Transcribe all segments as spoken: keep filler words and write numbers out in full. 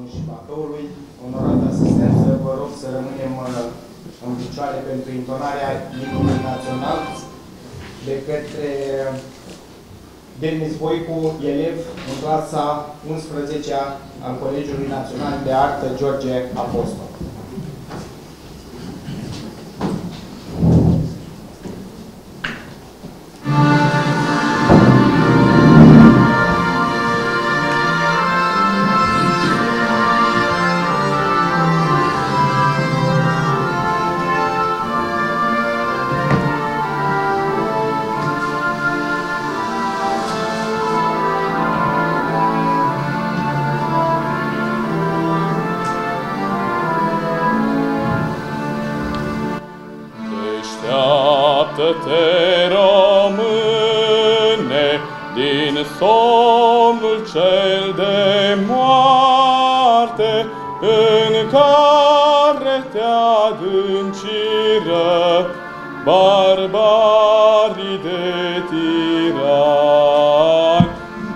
și Bacăului. Onorată asistență, vă rog să rămânem în picioare pentru intonarea imnului național de către Denis Voicu, elev în clasa unsprezecea al Colegiului Național de Artă George Apostol. Te române din somnul cel de moarte, în care te adânciră barbarii de tirani,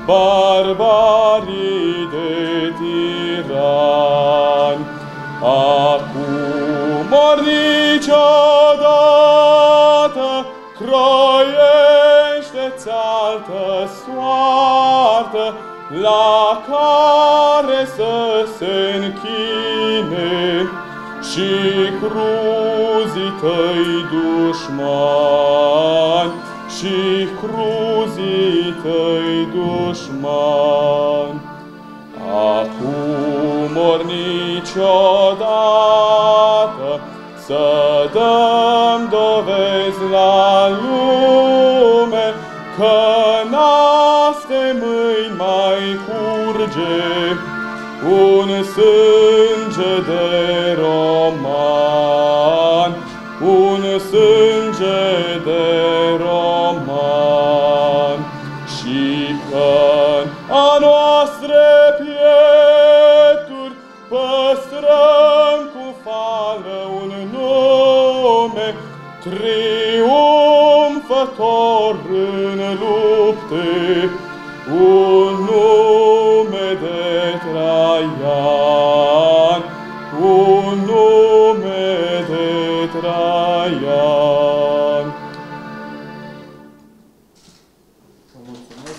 barbarii de tirani. Acum ori niciodată croiește-ți altă soartă, la care să se închine și cruzii tăi dușmani, și cruzii tăi dușmani. Acum ori niciodată să dăm dovezi la lume că n-aste mâini mai curge un sânge de roman, un sânge de roman, și că-n a noastre pieturi păstrăm cu fală un nume triumfător în lupte, un nume de Traian, un nume de Traian. Vă mulțumesc.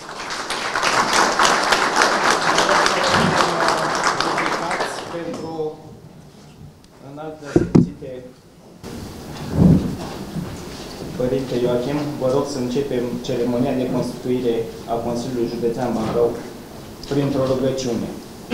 Pentru înaltă sfințite Părinte Ioachim, vă rog să începem ceremonia de constituire a Consiliului Județean Bacău printr-o rugăciune.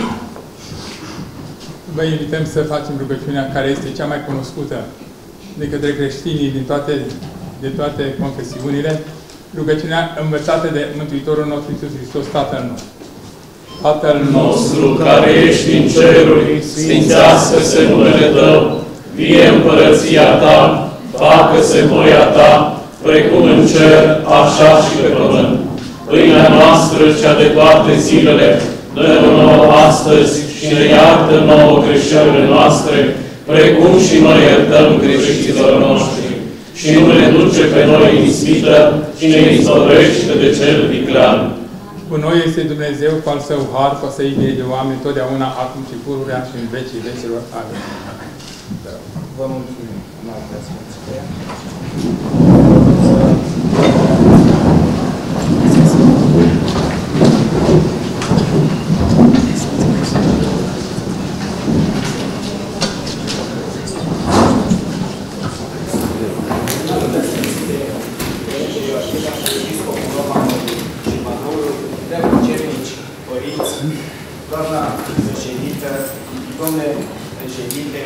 Vă invităm să facem rugăciunea care este cea mai cunoscută de către creștinii din toate, de toate confesiunile, rugăciunea învățată de Mântuitorul nostru Iisus Hristos, Tatăl nostru. Tatăl nostru care ești în ceruri, sfințească-se numele Tău, vie împărăția Ta, facă-se voia Ta, precum în cer, așa și pe pământ. Pâinea noastră, cea de toate zilele, dă-ne nouă astăzi și ne iartă nouă greșelile noastre, precum și noi iertăm greșiților noștri. Și nu ne duce pe noi în ispită, ci ne izbăvește de cel viclean. Cu noi este Dumnezeu, cu al Său har, cu a Săi iubire de oameni, totdeauna, acum și pururea și în vecii vecilor. Amin. Vă mulțumim. Înaltă sfințite. Doamna președintă, domnule președinte,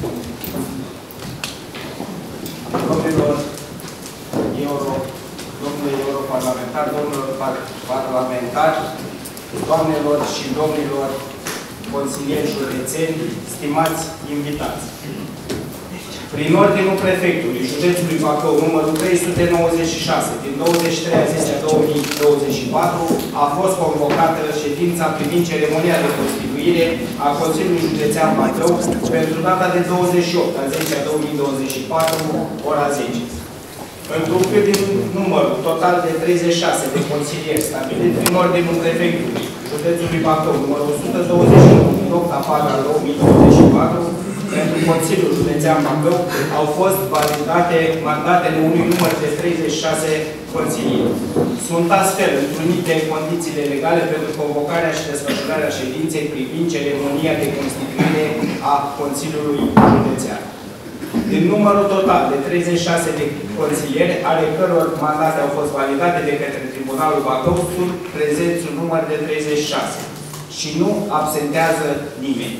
domnilor euro, domnule europarlamentar, domnilor parlamentari, doamnelor și domnilor consilieri județeni, stimați invitați. Prin ordinul prefectului județului Bacău, numărul trei sute nouăzeci și șase, din douăzeci și trei a zecea două mii douăzeci și patru, a fost convocată ședința privind ceremonia de constituire a Consiliului Județean Bacău pentru data de douăzeci și opt a zecea două mii douăzeci și patru, ora zece. Întrucât din numărul total de treizeci și șase de consilieri stabilit prin ordinul prefectului județului Bacău, numărul o sută douăzeci și unu, din nota patru al două mii douăzeci și patru, pentru Consiliul Județean Bacău au fost validate mandatele unui număr de treizeci și șase consilieri. Sunt astfel întrunite condițiile legale pentru convocarea și desfășurarea ședinței privind ceremonia de constituire a Consiliului Județean. Din numărul total de treizeci și șase de consilieri, ale căror mandate au fost validate de către Tribunalul Bacău, sunt prezenți un număr de treizeci și șase și nu absentează nimeni.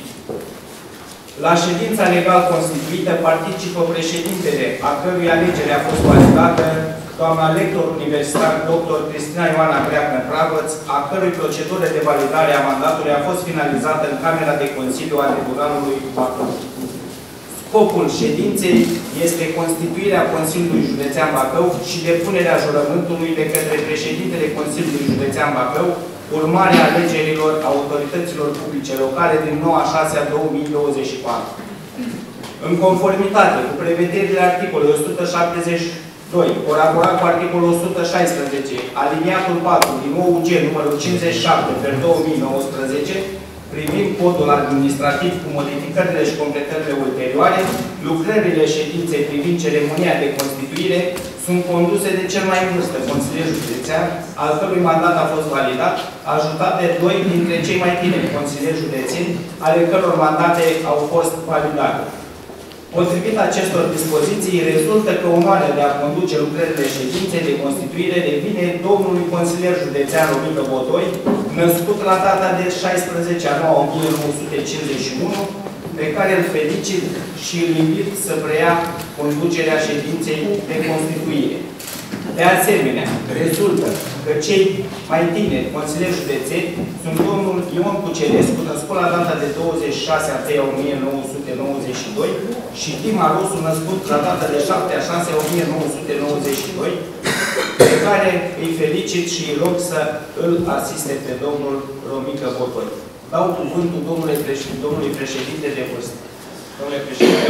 La ședința legal constituită participă președintele, a cărui alegere a fost validată, doamna lector universitar doctor Cristina Ioana Breacnă-Pravăț, a cărui procedură de validare a mandatului a fost finalizată în Camera de Consiliu a Tribunalului Bacău. Scopul ședinței este constituirea Consiliului Județean Bacău și depunerea jurământului de către președintele Consiliului Județean Bacău, urmarea alegerilor autorităților publice locale din nouă a șasea două mii douăzeci și patru. În conformitate cu prevederile articolului o sută șaptezeci și doi, colaborat cu articolul o sută șaisprezece, aliniatul patru din O U G numărul cincizeci și șapte pe două mii nouăsprezece, privind codul administrativ cu modificările și completările ulterioare, lucrările ședinței privind ceremonia de constituire sunt conduse de cel mai în vârstă consilier județean, al cărui mandat a fost validat, ajutat de doi dintre cei mai tineri consilieri județeni, ale căror mandate au fost validate. Potrivit acestor dispoziții, rezultă că onoarea de a conduce lucrările ședinței de constituire revine domnului consilier județean Romică Botoi, născut la data de șaisprezece a noua o mie nouă sute cincizeci și unu, pe care îl felicit și îl invit să preia conducerea ședinței de constituire. De asemenea, rezultă că cei mai tineri consilieri județeni sunt domnul Ion Cucerescu, născut la data de douăzeci și șase a treia o mie nouă sute nouăzeci și doi, și Dima Rosu, născut la data de șapte a șasea o mie nouă sute nouăzeci și doi, pe care îi felicit și îi rog să îl asiste pe domnul Romică Botoi. Dau cuvântul domnului președinte, domnului președinte de vârstă. Domnule președinte,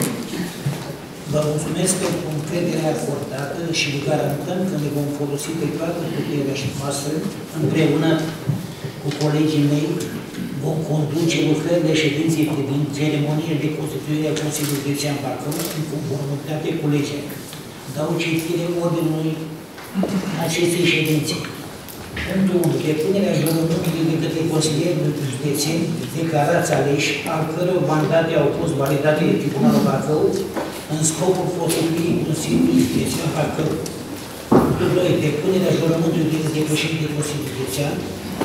vă mulțumesc pentru încrederea acordată și vă garantăm că ne vom folosi pe toată puterea și noastră, împreună cu colegii mei, vom conduce lucrările ședinței privind ceremonia de constituire a Consiliului Județean Bacău în conformitate cu legea. Dau citire ordinului acestei ședințe. Punctul unu. Depunerea jurământului de către consilierii județeni declarați aleși, al căror mandate au fost validate de Tribunalul Bacău, în scopul constituirii Consiliului Județean Bacău. Punctul doi. Depunerea jurământului de către președintele Consiliului Județean.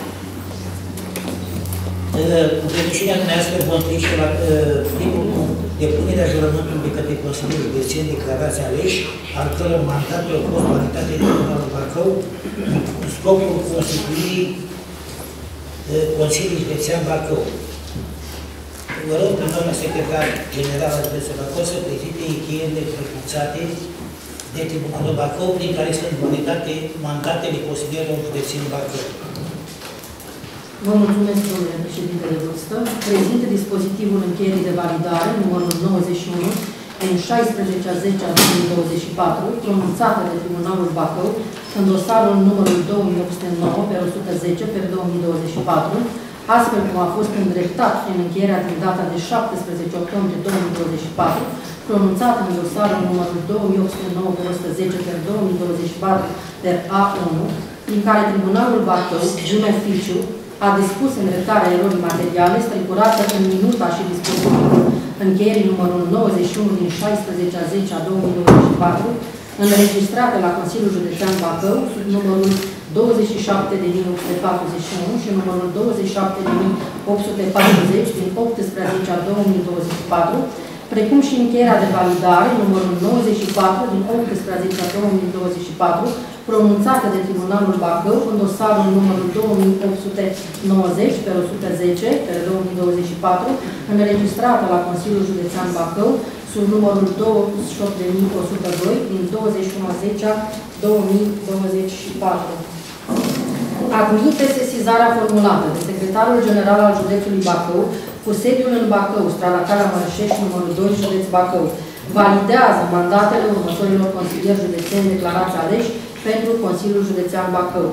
Cu permisiunea dumneavoastră vom trece la primul punct. Depunerea jurământului de către Consiliul Județean declarați aleși, al căror mandate au fost validate de Tribunalul Bacău, în scopul constituirii Consiliului Județean Bacău. Vă rog pe doamna secretar general al județului Bacău să prezinte încheierile pronunțate de Tribunalul Bacău, prin care sunt validate mandatele consilierilor județeni Bacău. Vă mulțumesc, domnule președinte de vârstă. Prezintă dispozitivul încheierii de validare, numărul nouăzeci și unu, în șaisprezece a zecea două mii douăzeci și patru, pronunțată de Tribunalul Bacău, în dosarul numărul două mii opt sute nouă pe o sută zece pe două mii douăzeci și patru, astfel cum a fost îndreptat prin încheierea din data de șaptesprezece octombrie două mii douăzeci și patru, pronunțată în dosarul numărul două mii opt sute nouă pe o sută zece pe două mii douăzeci și patru pe A unu, prin care Tribunalul Bacău, în oficiu, a dispus îndreptarea erorii materiale strecurată în minuta și dispozitivul încheierii numărul nouăzeci și unu din șaisprezece a zecea două mii douăzeci și patru, înregistrată la Consiliul Județean Bacău, sub numărul douăzeci și șapte din mii opt sute patruzeci și unu și numărul douăzeci și șapte din mii opt sute patruzeci din optsprezece a două mii douăzeci și patru, precum și încheierea de validare numărul nouăzeci și patru din optsprezece a două mii douăzeci și patru, pronunțată de Tribunalul Bacău în dosarul numărul două mii opt sute nouăzeci pe o sută zece pe două mii douăzeci și patru, înregistrată la Consiliul Județean Bacău sub numărul douăzeci și opt de mii o sută doi din douăzeci și unu a zecea două mii douăzeci și patru. Admite sesizarea formulată de Secretarul General al Județului Bacău cu sediul în Bacău, strada Calea Mărășești, numărul doi, Județ Bacău. Validează mandatele următorilor consilieri județeni declarați aleși pentru Consiliul Județean Bacău.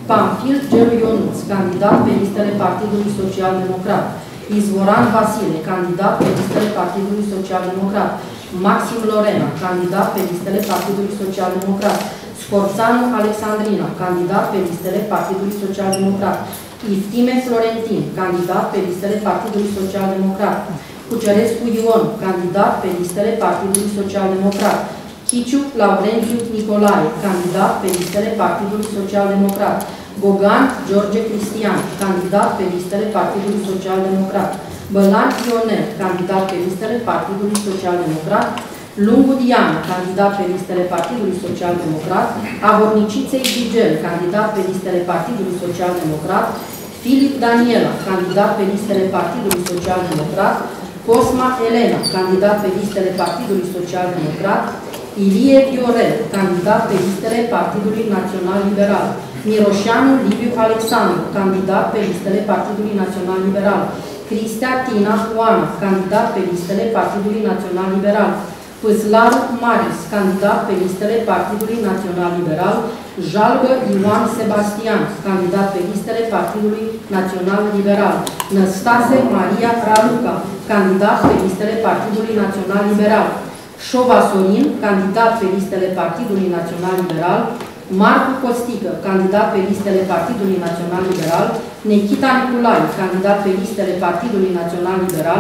Pamfil Gelu Ionuț, candidat pe listele Partidului Social Democrat. Izvoran Vasile, candidat pe listele Partidului Social Democrat. Maxim Lorena, candidat pe listele Partidului Social Democrat. Scorțanu Alexandrina, candidat pe listele Partidului Social Democrat. Iftime Florentin, candidat pe listele Partidului Social Democrat. Cucerescu Ion, candidat pe listele Partidului Social Democrat. Chiciu Laurențiu Nicolae, candidat pe listele Partidului Social Democrat. Gogan George Cristian, candidat pe listele Partidului Social Democrat. Bălan Ionel, candidat pe listele Partidului Social Democrat. Lungu Diana, candidat pe listele Partidului Social Democrat. Avorniciței Gigel, candidat pe listele Partidului Social Democrat. Filip Daniela, candidat pe listele Partidului Social Democrat. Cosma Elena, candidat pe listele Partidului Social Democrat. Ilie Viorel, candidat pe listele Partidului Național Liberal. Miroșanu Liviu Alexandru, candidat pe listele Partidului Național Liberal. Cristea Tina Oana, candidat pe listele Partidului Național Liberal. Păslaru Marius, candidat pe listele Partidului Național Liberal. Jalbă Ioan Sebastian, candidat pe listele Partidului Național Liberal. Năstase Maria Raluca, candidat pe listele Partidului Național Liberal. Șova Sorin, candidat pe listele Partidului Național Liberal. Marcu Costică, candidat pe listele Partidului Național Liberal. Nechita Nicolae, candidat pe listele Partidului Național Liberal.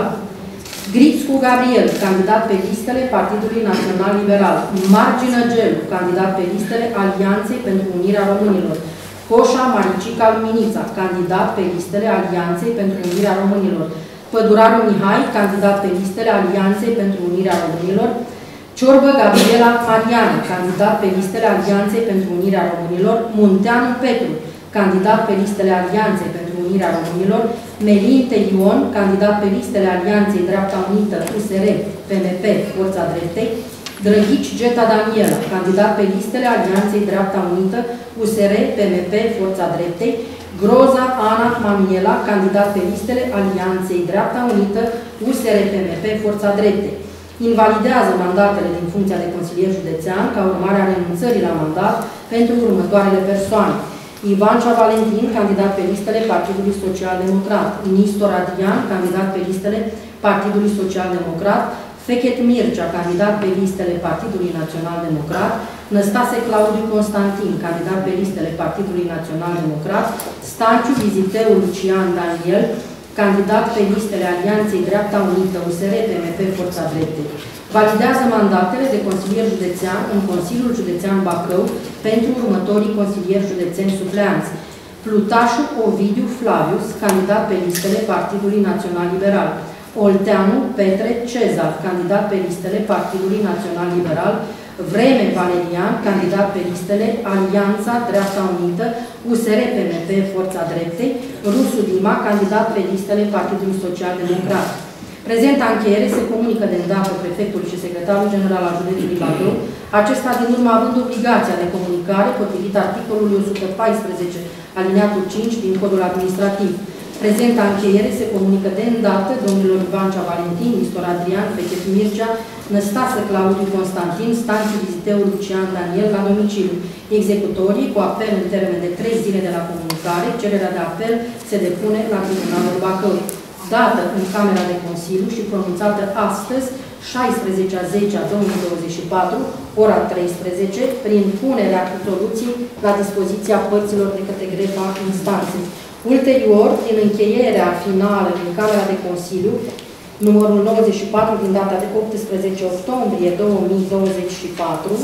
Grițcu Gabriel, candidat pe listele Partidului Național Liberal. Margină Gelu, candidat pe listele Alianței pentru Unirea Românilor. Coșa Maricica Luminița, candidat pe listele Alianței pentru Unirea Românilor. Păduraru Mihai, candidat pe listele Alianței pentru Unirea Românilor. Ciorbă Gabriela Mariana, candidat pe listele Alianței pentru Unirea Românilor. Munteanu Petru, candidat pe listele Alianței pentru Unirea Românilor. Melinte Ion, candidat pe listele Alianței Dreapta Unită, U S R, P M P, Forța Dreptei. Drăghici Geta Daniela, candidat pe listele Alianței Dreapta Unită, U S R, P M P, Forța Dreptei. Groza Ana Mamiela, candidat pe listele Alianței Dreapta Unită, U S R, P M P, Forța Dreptei. Invalidează mandatele din funcția de consilier județean ca urmare a renunțării la mandat pentru următoarele persoane. Ivancea Valentin, candidat pe listele Partidului Social Democrat. Nistor Adrian, candidat pe listele Partidului Social Democrat. Fechet Mircea, candidat pe listele Partidului Național Democrat. Năstase Claudiu Constantin, candidat pe listele Partidului Național Democrat. Stanciu Viziteu Lucian Daniel, candidat pe listele Alianței Dreapta Unită, U S R, P M P, Forța Dreptei. Validează mandatele de consilier județean în Consiliul Județean Bacău pentru următorii consilieri județeni supleanți. Plutașu Ovidiu Flavius, candidat pe listele Partidului Național Liberal. Olteanu Petre Cezar, candidat pe listele Partidului Național Liberal. Vreme Valerian, candidat pe listele Alianța Dreapta Unită, U S R, P M P, Forța Dreptei. Rusu Dima, candidat pe listele Partidului Social Democrat. Prezenta încheiere se comunică de îndată prefectului și secretarul general al județului Bacău, acesta din urmă având obligația de comunicare potrivit articolului o sută paisprezece alineatul cinci din Codul Administrativ. Prezenta încheiere se comunică de îndată domnilor Ivancea Valentin, Nistor Adrian, Fechet Mircea, Năstase Claudiu Constantin, Stanciu Viziteu Lucian Daniel la domiciliu. Executorii, cu apel în termen de trei zile de la comunicare, cererea de apel se depune la Tribunalul Bacău. Dată în Camera de Consiliu și pronunțată astăzi, șaisprezece a zece a două mii douăzeci și patru, ora treisprezece, prin punerea soluției la dispoziția părților de către grefa instanței. Ulterior, prin încheierea finală din Camera de Consiliu, numărul nouăzeci și patru din data de optsprezece octombrie două mii douăzeci și patru,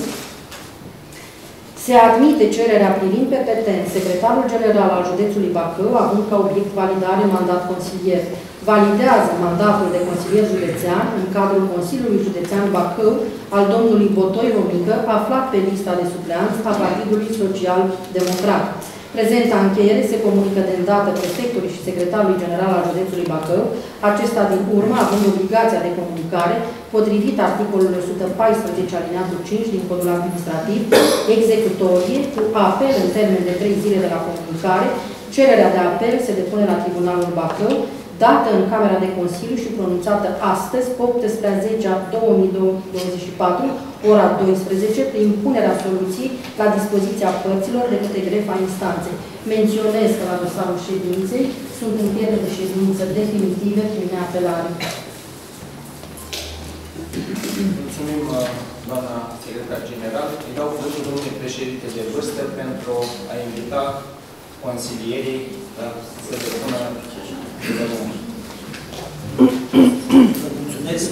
se admite cererea privind pe petent secretarul general al județului Bacău, având ca obiect validare mandat consilier. Validează mandatul de consilier județean în cadrul Consiliului Județean Bacău al domnului Botoi Romică, aflat pe lista de supleanți a Partidului Social Democrat. Prezenta încheiere se comunică de îndată prefectului și secretarului general al județului Bacău, acesta din urmă având obligația de comunicare, potrivit articolului o sută paisprezece alineatul cinci din Codul Administrativ, executorie, cu apel în termen de trei zile de la comunicare, cererea de apel se depune la Tribunalul Bacău, dată în Camera de Consiliu și pronunțată astăzi, optsprezece a zecea două mii douăzeci și patru, ora douăsprezece, prin punerea soluției la dispoziția părților de către grefa instanței. Menționez că la dosarul ședinței sunt încheiere de ședință definitive prin neapelare. Mulțumim, doamna secretar general. Îi dau cuvântul domnului președinte de vârstă pentru a invita consilierii să depună de muncă. Vă mulțumesc.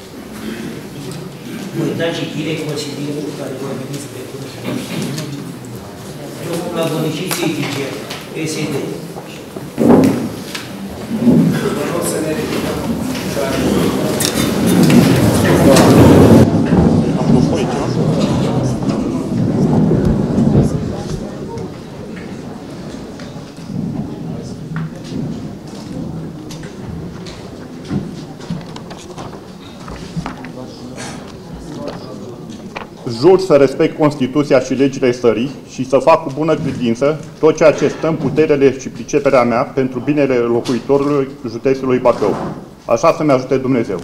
Voi da citire consilierul care vor veni să depună și domnul la Boniciție Itice, P S D. Vă rog să ne ridicăm. Jur să respect Constituția și legile țării și să fac cu bună credință tot ceea ce stă în puterele și priceperea mea pentru binele locuitorului județului Bacău. Așa să-mi ajute Dumnezeu.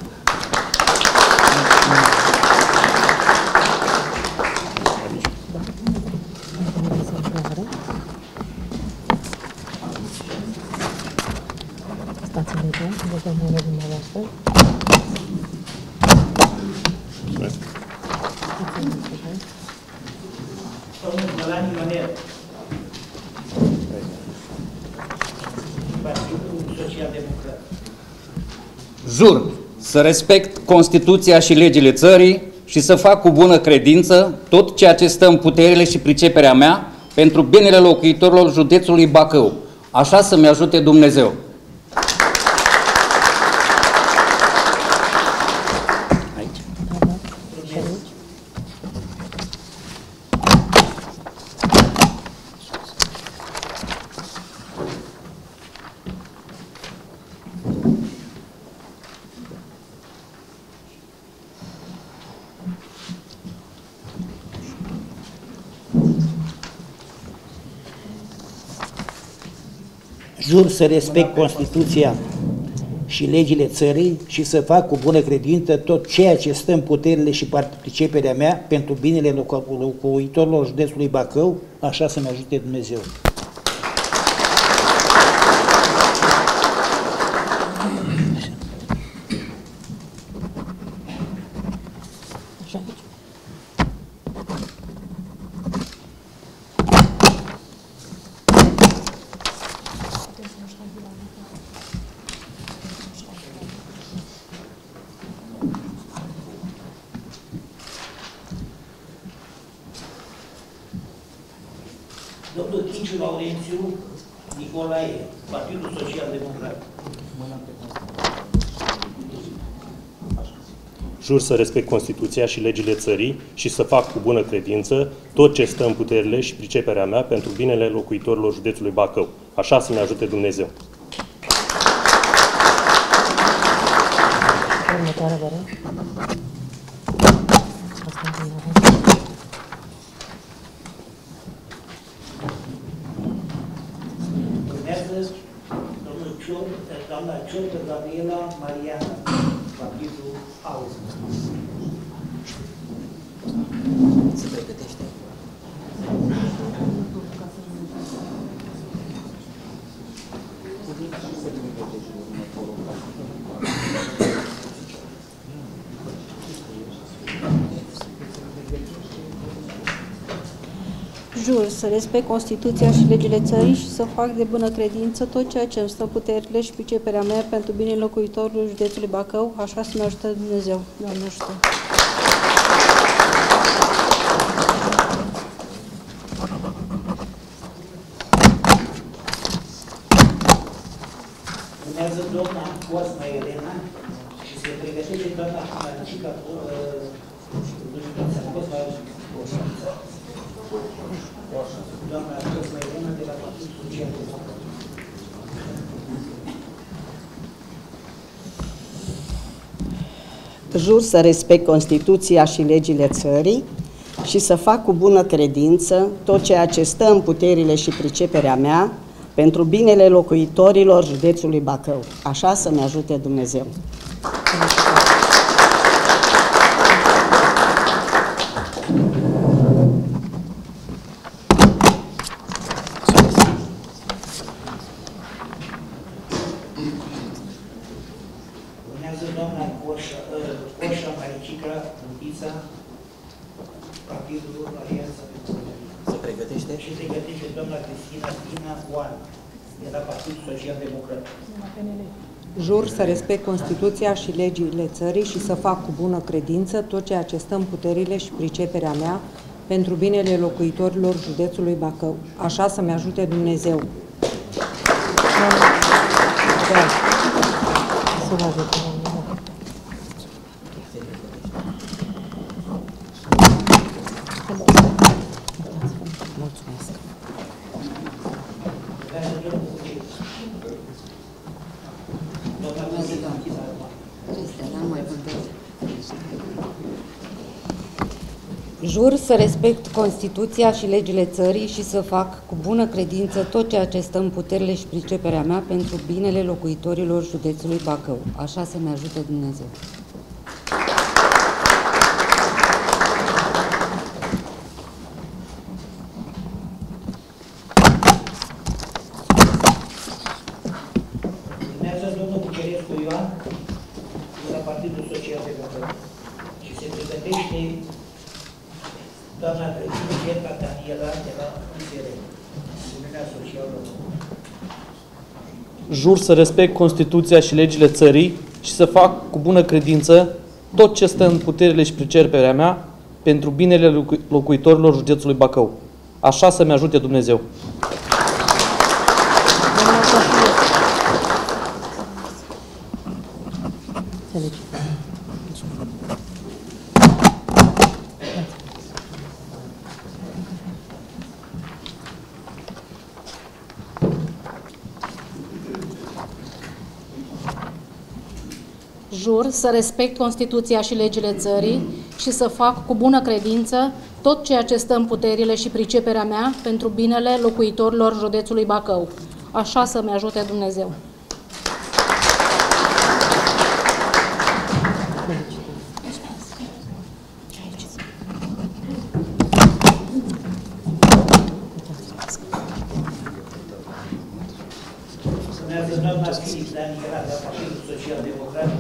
Jur să respect Constituția și legile țării și să fac cu bună credință tot ceea ce stă în puterile și priceperea mea pentru binele locuitorilor județului Bacău. Așa să-mi ajute Dumnezeu. Jur să respect Constituția și legile țării și să fac cu bună credință tot ceea ce stă în puterile și priceperea mea pentru binele locuitorilor județului Bacău, așa să-mi ajute Dumnezeu. Domnul Chinciu Laurențiu Nicolae, Partidul Social Democrat. Jur să respect Constituția și legile țării și să fac cu bună credință tot ce stă în puterile și priceperea mea pentru binele locuitorilor județului Bacău. Așa să-mi ajute Dumnezeu. Urmează domnul Cior, doamna Ciortă Gabriela Mariana, Partidul Auz. Se pregătește. Jur să respect Constituția și legile țării și să fac de bună credință tot ceea ce îmi stă puterile și priceperea mea pentru binele locuitorilor județului Bacău, așa să-mi ajută Dumnezeu. Doamne ajută! Urmează doamna Cosma Elena și se pregătește doamna Francica Cosma doamna Cosma Elena de la Partidul Social Democrat. Jur să respect Constituția și legile țării și să fac cu bună credință tot ceea ce stă în puterile și priceperea mea pentru binele locuitorilor județului Bacău. Așa să-mi ajute Dumnezeu. Urmează doamna Coșa, Coșa Maricica Lupița, Partidul Alianța pentru Se pregătește? Și pregătește doamna Cristina Dina Oan, de la Partidul Social Democrat. Jur să respect Constituția și legile țării și să fac cu bună credință tot ceea ce stă în puterile și priceperea mea pentru binele locuitorilor județului Bacău. Așa să-mi ajute Dumnezeu. Să vă ajute. Mulțumesc. Jur să respect Constituția și legile țării și să fac cu bună credință tot ceea ce stă în puterile și priceperea mea pentru binele locuitorilor județului Bacău. Așa să-mi ajute Dumnezeu. Urmează domnul Bucerescu Ioan, de la Partidul Social Democrat. Și se pregătește doamna Cristina Daniela, de la U S R, Uniunea Socială. Jur să respect Constituția și legile țării și să fac cu bună credință tot ce stă în puterile și priceperea mea pentru binele locu- locuitorilor județului Bacău. Așa să-mi ajute Dumnezeu. Jur să respect Constituția și legile țării și să fac cu bună credință tot ceea ce stă în puterile și priceperea mea pentru binele locuitorilor județului Bacău. Așa să-mi ajute Dumnezeu. Urmează doamna Filip Daniela, de la Partidul Social Democrat.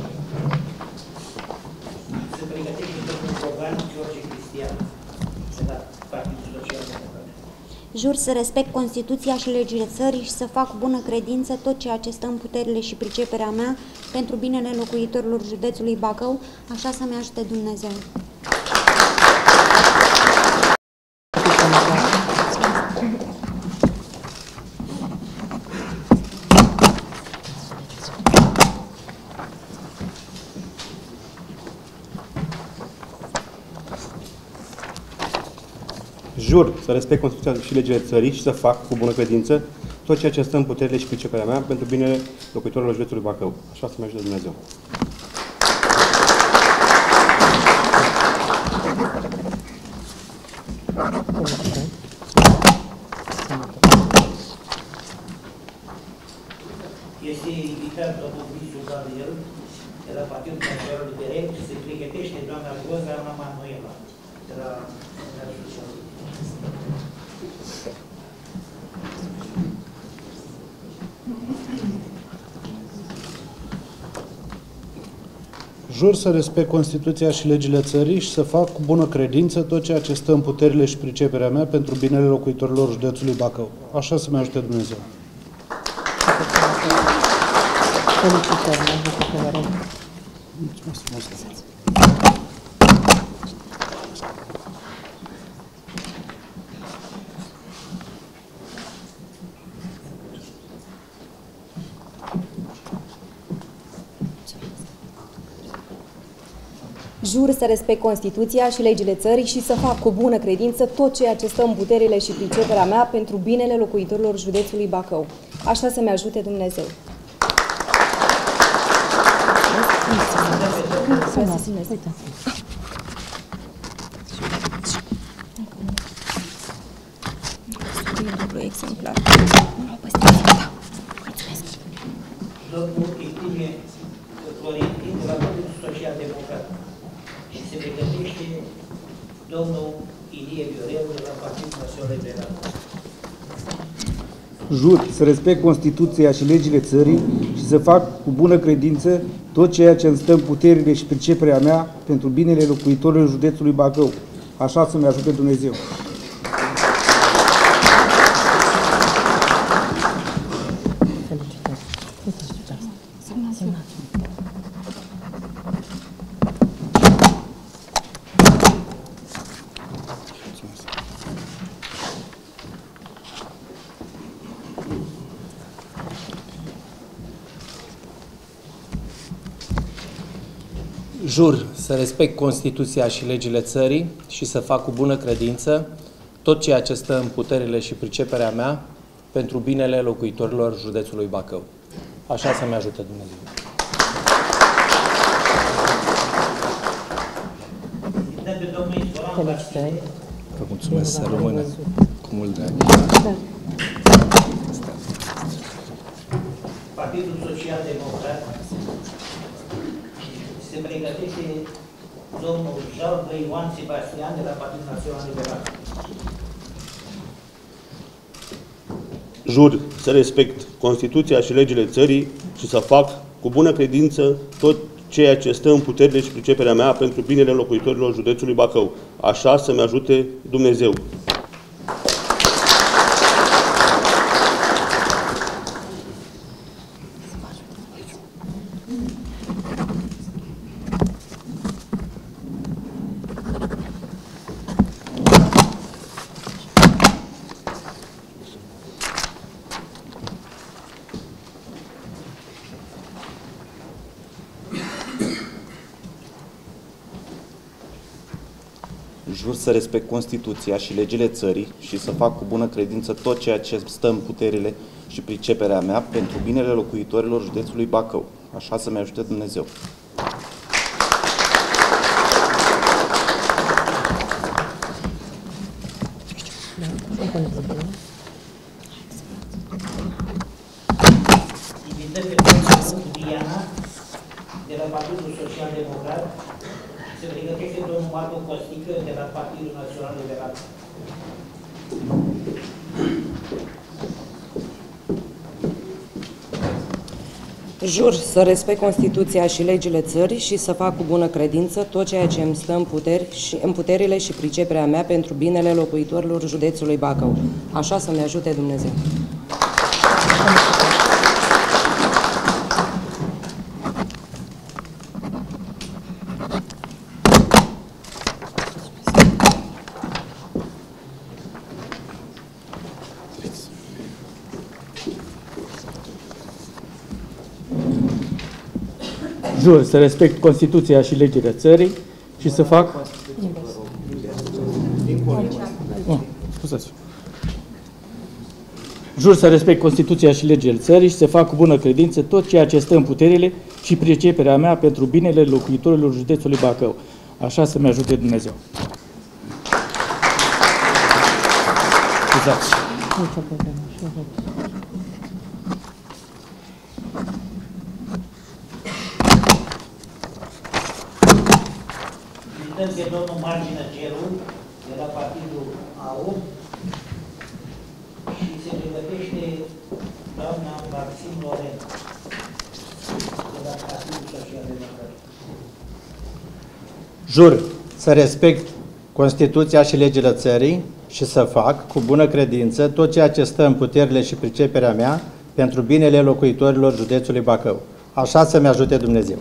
Se pregătește domnul Bogan George Cristian, de la Partidul Social Democrat. Jur să respect Constituția și legile țării și să fac cu bună credință tot ceea ce stă în puterile și priceperea mea pentru binele locuitorilor județului Bacău, așa să-mi ajute Dumnezeu. Jur să respect Constituția și legile țării și să fac cu bună credință tot ceea ce stă în puterile și priceperea mea pentru binele locuitorilor județului Bacău. Așa să-mi ajute Dumnezeu. Este invitat domnul Visu Gabriel, de la Partidul Social Liberal, și se pregătește doamna Roza Manuela, de la Uniunea Socială. Jur să respect Constituția și legile țării și să fac cu bună credință tot ceea ce stă în puterile și priceperea mea pentru binele locuitorilor județului Bacău. Așa să-mi ajute Dumnezeu. Mulțumesc frumos. Jur să respect Constituția și legile țării și să fac cu bună credință tot ceea ce stă în puterile și priceperea mea pentru binele locuitorilor județului Bacău. Așa să-mi ajute Dumnezeu. Dublu exemplar. domnul Eptimie Florentin de la Partidul Social Democrat și se pregătește domnul Ilie Viorel de la Partidul Național Liberal. Jur să respect Constituția și legile țării și să fac cu bună credință tot ceea ce îmi stă în puterile și priceperea mea pentru binele locuitorilor județului Bacău. Așa să-mi ajute Dumnezeu. Jur să respect Constituția și legile țării și să fac cu bună credință tot ceea ce stă în puterile și priceperea mea pentru binele locuitorilor județului Bacău. Așa să-mi ajute Dumnezeu. Vă mulțumesc, să rămână cu mult drag. Partidul Social Democrat se pregătește domnul Jalbă Ioan Sebastian de la Partidul Național Liberal. Jur să respect Constituția și legile țării și să fac cu bună credință tot ceea ce stă în puterile și priceperea mea pentru binele locuitorilor județului Bacău. Așa să-mi ajute Dumnezeu. Jur să respect Constituția și legile țării și să fac cu bună credință tot ceea ce stă în puterile și priceperea mea pentru binele locuitorilor județului Bacău. Așa să-mi ajute Dumnezeu. Invităm pe domnul Diana de la Partidul Social Democrat. Se pregătește domnul Marco Costică de la Partidul Național Liberal. Jur să respect Constituția și legile țării și să fac cu bună credință tot ceea ce îmi stă în, puteri și, în puterile și priceperea mea pentru binele locuitorilor județului Bacău. Așa să-mi ajute Dumnezeu. Jur să respect Constituția și legile țării și să fac... Oh, scuzați. Jur să respect Constituția și legile țării și să fac cu bună credință tot ceea ce stă în puterile și priceperea mea pentru binele locuitorilor județului Bacău. Așa să-mi ajute Dumnezeu. Scuzați. Invităm pe domnul Margină Gelu de la Partidul A U și se pregătește doamna Maxim Loren de la Partidul Social Democrat. Jur să respect Constituția și legile țării și să fac cu bună credință tot ceea ce stă în puterile și priceperea mea pentru binele locuitorilor județului Bacău. Așa să-mi ajute Dumnezeu.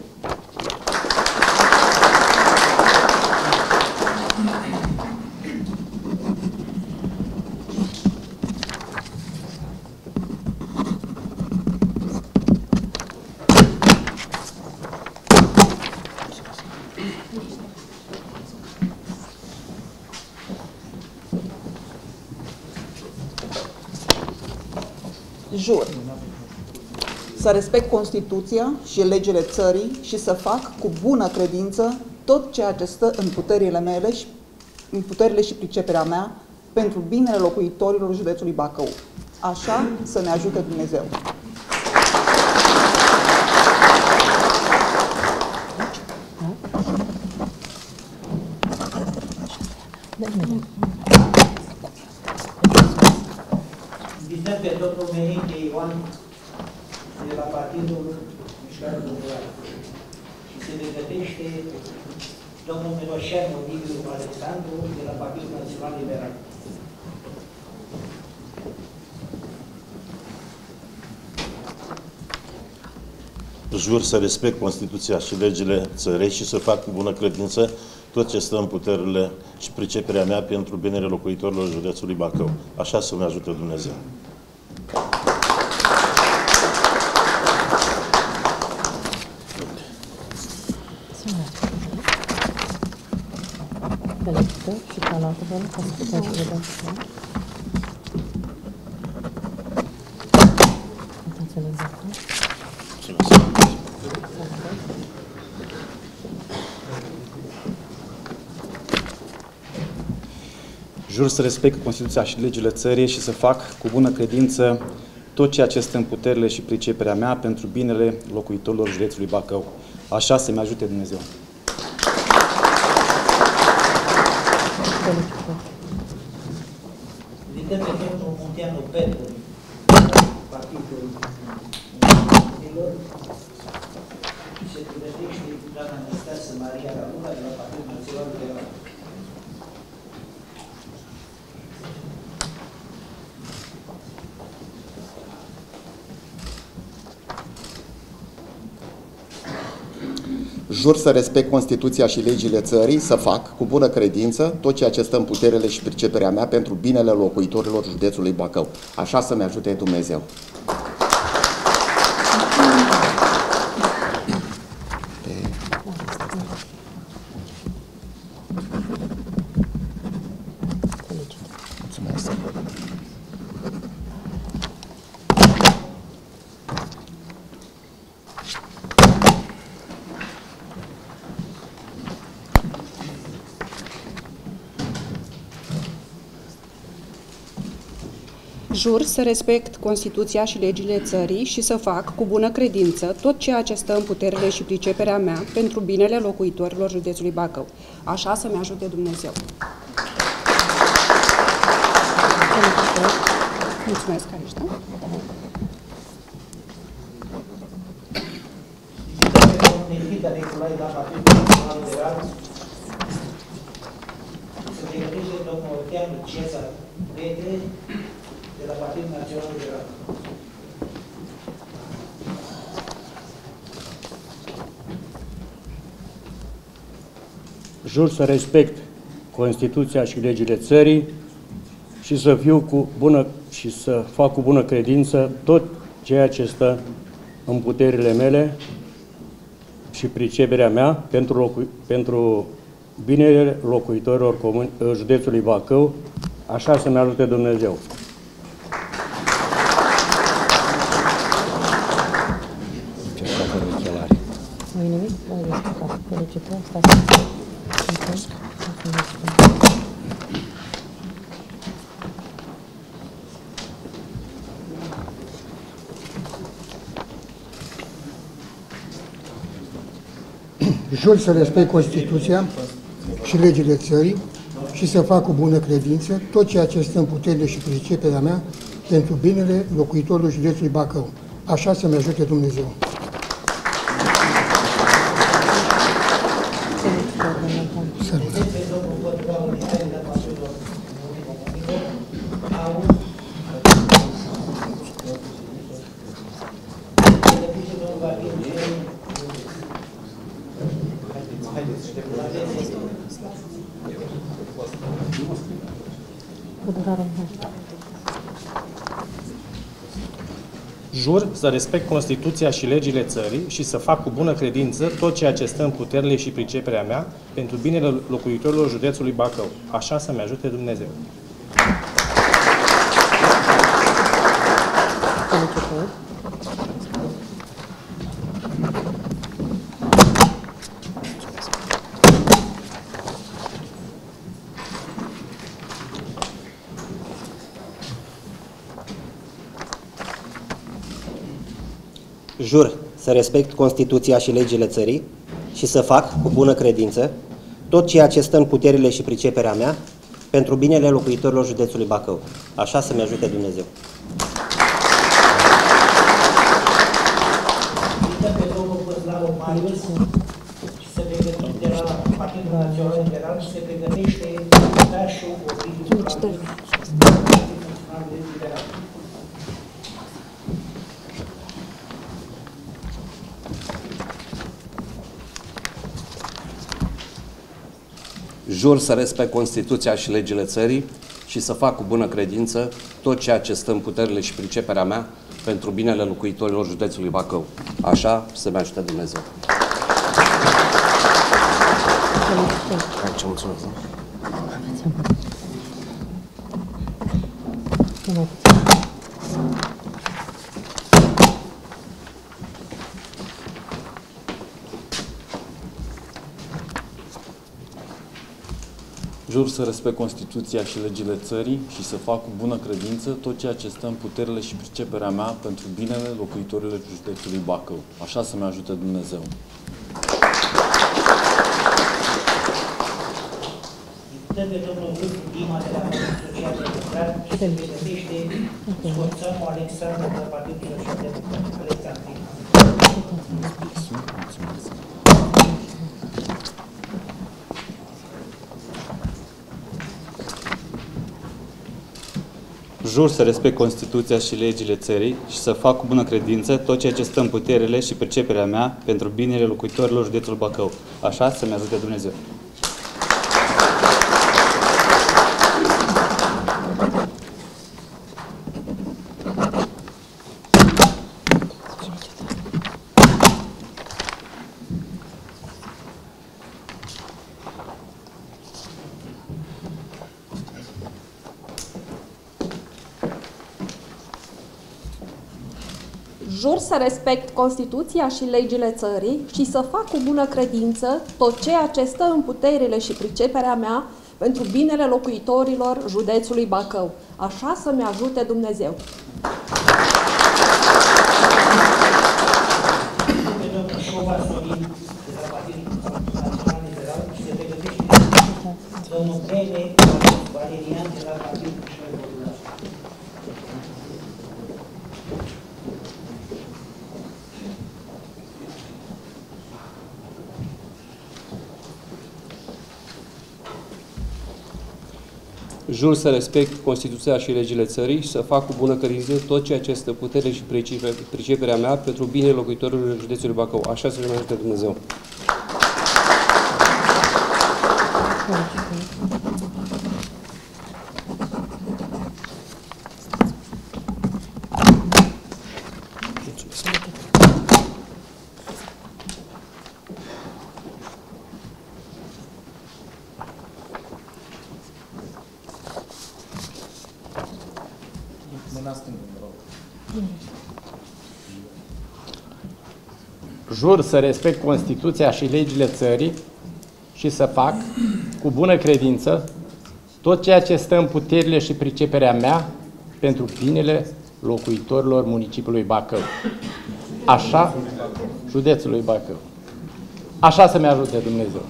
Jur să respect Constituția și legile țării și să fac cu bună credință tot ceea ce stă în puterile mele și în puterile și priceperea mea pentru binele locuitorilor județului Bacău. Așa să ne ajute Dumnezeu. pomenit de Ioan de la Partidul Mișcarea Populară. Și se pregătește domnul Miloșean Ovidiu Alexandru de la Partidul Național Liberal. Jur să respect Constituția și legile țării și să fac cu bună credință tot ce stă în puterile și priceperea mea pentru binele locuitorilor județului Bacău. Așa să-mi ajute Dumnezeu. Și cealaltă bună, ca să putem să vedem. Jur să respect Constituția și legile țării și să fac cu bună credință tot ceea ce stă în puterile și priceperea mea pentru binele locuitorilor județului Bacău. Așa să-mi ajute Dumnezeu. Ridicăm pe domnul Munteanu Petru, Partidul Unilor, se pregătește doamna Anastasă Maria Ramula de la Partidul Național Liberal. Jur să respect Constituția și legile țării, să fac cu bună credință tot ceea ce stă în puterile și priceperea mea pentru binele locuitorilor județului Bacău. Așa să-mi ajute Dumnezeu. Mulțumesc. Jur să respect Constituția și legile țării și să fac cu bună credință tot ceea ce stă în puterile și priceperea mea pentru binele locuitorilor județului Bacău. Așa să-mi ajute Dumnezeu. Mulțumesc, aici, da? Nikita Nicolai de la Partidul Național Liberal. Se pregătește domnul Orteanu Cezar Petre de la Partidul Național Liberal. Jur să respect Constituția și legile țării și să fiu cu bună și să fac cu bună credință tot ceea ce stă în puterile mele și priceperea mea pentru, locu pentru binele locuitorilor comuni, județului Bacău, așa să-mi ajute Dumnezeu. Nu-i nimic? Nu-i descurcat. Felicităm, stați. Mulțumesc. Jur să respect Constituția și legile țării și să fac cu bună credință tot ceea ce stă în puterile și priceperea mea pentru binele locuitorilor județului Bacău. Așa să-mi ajute Dumnezeu. Jur să respect Constituția și legile țării și să fac cu bună credință tot ceea ce stă în puterile și priceperea mea pentru binele locuitorilor județului Bacău. Așa să-mi ajute Dumnezeu. Jur să respect Constituția și legile țării și să fac cu bună credință tot ceea ce stă în puterile și priceperea mea pentru binele locuitorilor județului Bacău. Așa să-mi ajute Dumnezeu. Marius și se pregătește de la Partidul Național Liberal și se pregătește dașul Ovidiu Partidul Național Liberal. Jur să respect Constituția și legile țării și să fac cu bună credință tot ceea ce stă în puterile și priceperea mea pentru binele locuitorilor județului Bacău. Așa să-mi ajute Dumnezeu. Mulțumesc. Jur să respect Constituția și legile țării și să fac cu bună credință tot ceea ce stă în puterile și priceperea mea pentru binele locuitorilor județului Bacău. Așa să-mi ajute Dumnezeu. Trebuie domnul Vârfu Dima de la Partidul Social Democrat și se pregătește Sforțanu Alexandru de la Partidul Social Democrat. Alexandru. Jur să respect Constituția și legile țării și să fac cu bună credință tot ceea ce stă în puterile și perceperea mea pentru binele locuitorilor județului Bacău. Așa să-mi ajute Dumnezeu. Jur să respect Constituția și legile țării și să fac cu bună credință tot ceea ce stă în puterile și priceperea mea pentru binele locuitorilor județului Bacău. Așa să-mi ajute Dumnezeu. Domnul Bene Valerian de la Partidul Social Democrat. Jur să respect Constituția și legile țării și să fac cu bună credință tot ceea ce este putere și priceperea mea pentru binele locuitorilor județului Bacău. Așa să-mi ajute Dumnezeu. Jur să respect Constituția și legile țării și să fac cu bună credință tot ceea ce stă în puterile și priceperea mea pentru binele locuitorilor municipiului Bacău. Așa, județului Bacău. Așa să-mi ajute Dumnezeu.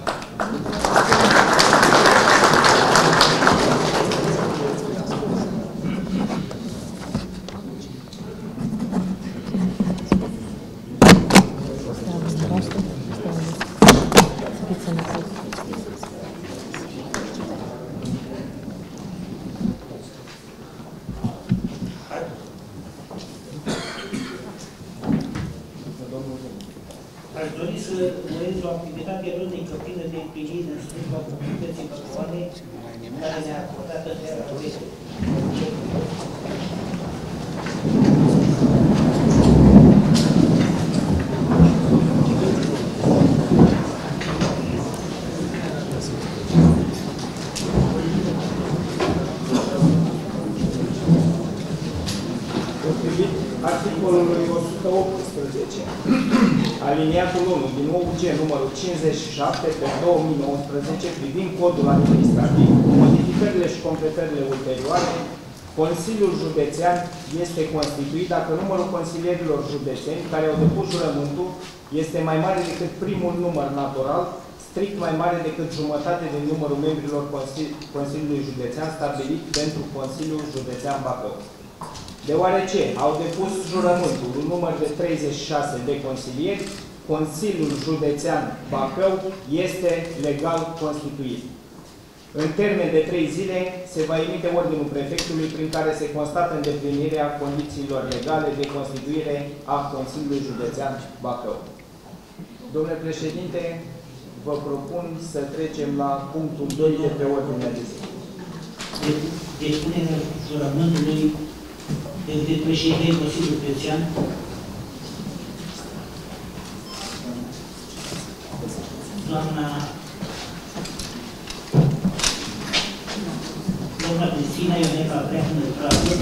Aș dori să urez o activitate rânică plină de împlinire în slujba comunității băcoane care ne-a acordat în seara aceasta. Potrivit articolului o sută optsprezece, aliniatul unu din O U G numărul cincizeci și șapte pe două mii nouăsprezece privind codul administrativ, modificările și completările ulterioare, Consiliul Județean este constituit dacă numărul consilierilor județeni care au depus jurământul este mai mare decât primul număr natural, strict mai mare decât jumătate din numărul membrilor Consiliului Județean stabilit pentru Consiliul Județean Bacău. Deoarece au depus jurământul un număr de treizeci și șase de consilieri, Consiliul Județean Bacău este legal constituit. În termen de trei zile se va emite ordinul prefectului prin care se constată îndeplinirea condițiilor legale de constituire a Consiliului Județean Bacău. Domnule președinte, vă propun să trecem la punctul doi de pe ordinea de zi. Depunerea jurământului de președinte Consiliului Județean doamna doamna Cristina Ioneca Breahnă Praveț,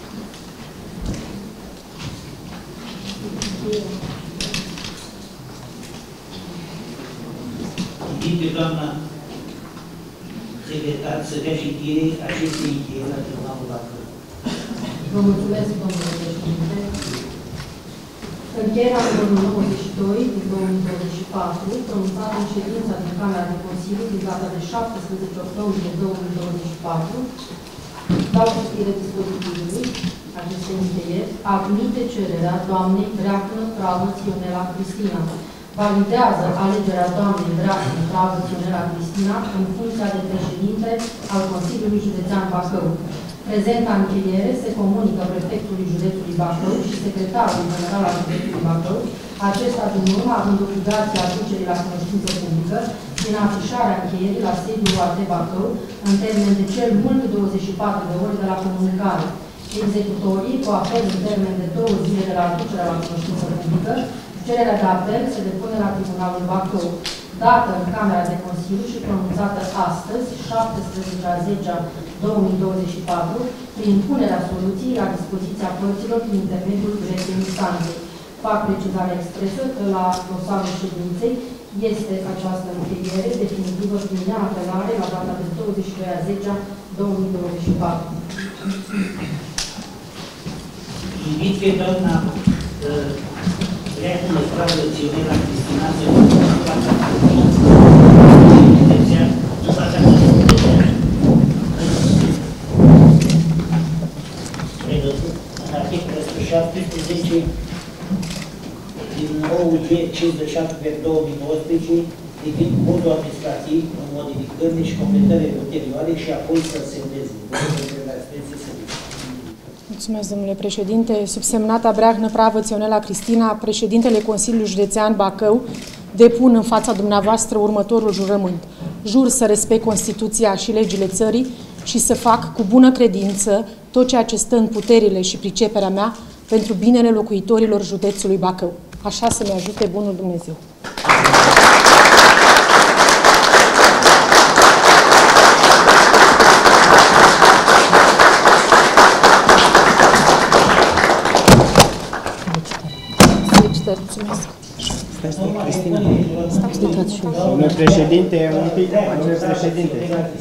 invit pe doamna secretar să dea citire acestei încheieri la Tribunalul Bacău. Vă mulțumesc, domnule președinte. Încheierea numărul nouăzeci și doi din două mii douăzeci și patru, pronunțată în ședința din Camera de Consiliu din data de șaptesprezece octombrie două mii douăzeci și patru, dau citire dispozitivului acestei încheieri, admite cererea doamnei Breahnă Praveț Ionela Cristina. Validează alegerea doamnei Breahnă Praveț Ionela Cristina în funcția de președinte al Consiliului Județean Bacău. Prezenta încheiere se comunică prefectului Județului Bacău și secretarului general al Județului Bacău, acesta din urmă având obligația aducerii la cunoștință publică prin afișarea încheierii la sediul U A T Bacău în termen de cel mult douăzeci și patru de ore de la comunicare. Executorii, cu apel în termen de două zile de la aducerea la cunoștință publică, cererea de apel se depune la Tribunalul Bacău, dată în Camera de Consiliu și pronunțată astăzi, șaptesprezece a zecea două mii douăzeci și patru, prin punerea soluției la dispoziția părților prin intermediul directivei instanței. Fac precizarea expresă că la dosarul ședinței este această încheiere definitivă prin neapelare la data de douăzeci și doi a zecea două mii douăzeci și patru. Invit pe doamna Breahnă Praveț Ionela Cristina să facă în fața în articolul o sută șaptesprezece din nou G cincizeci și șapte pe două mii nouăsprezece privind modul administrativ în modificările și completările ulterioare și apoi să semneze. Mulțumesc, domnule președinte. Subsemnata Breahnă Praveț Ionela Cristina, președintele Consiliului Județean Bacău, depun în fața dumneavoastră următorul jurământ. Jur să respect Constituția și legile țării și să fac cu bună credință tot ceea ce stă în puterile și priceperea mea pentru binele locuitorilor județului Bacău. Așa să-mi ajute bunul Dumnezeu. Mulțumesc. Domnule președinte, un pic, domnule președinte.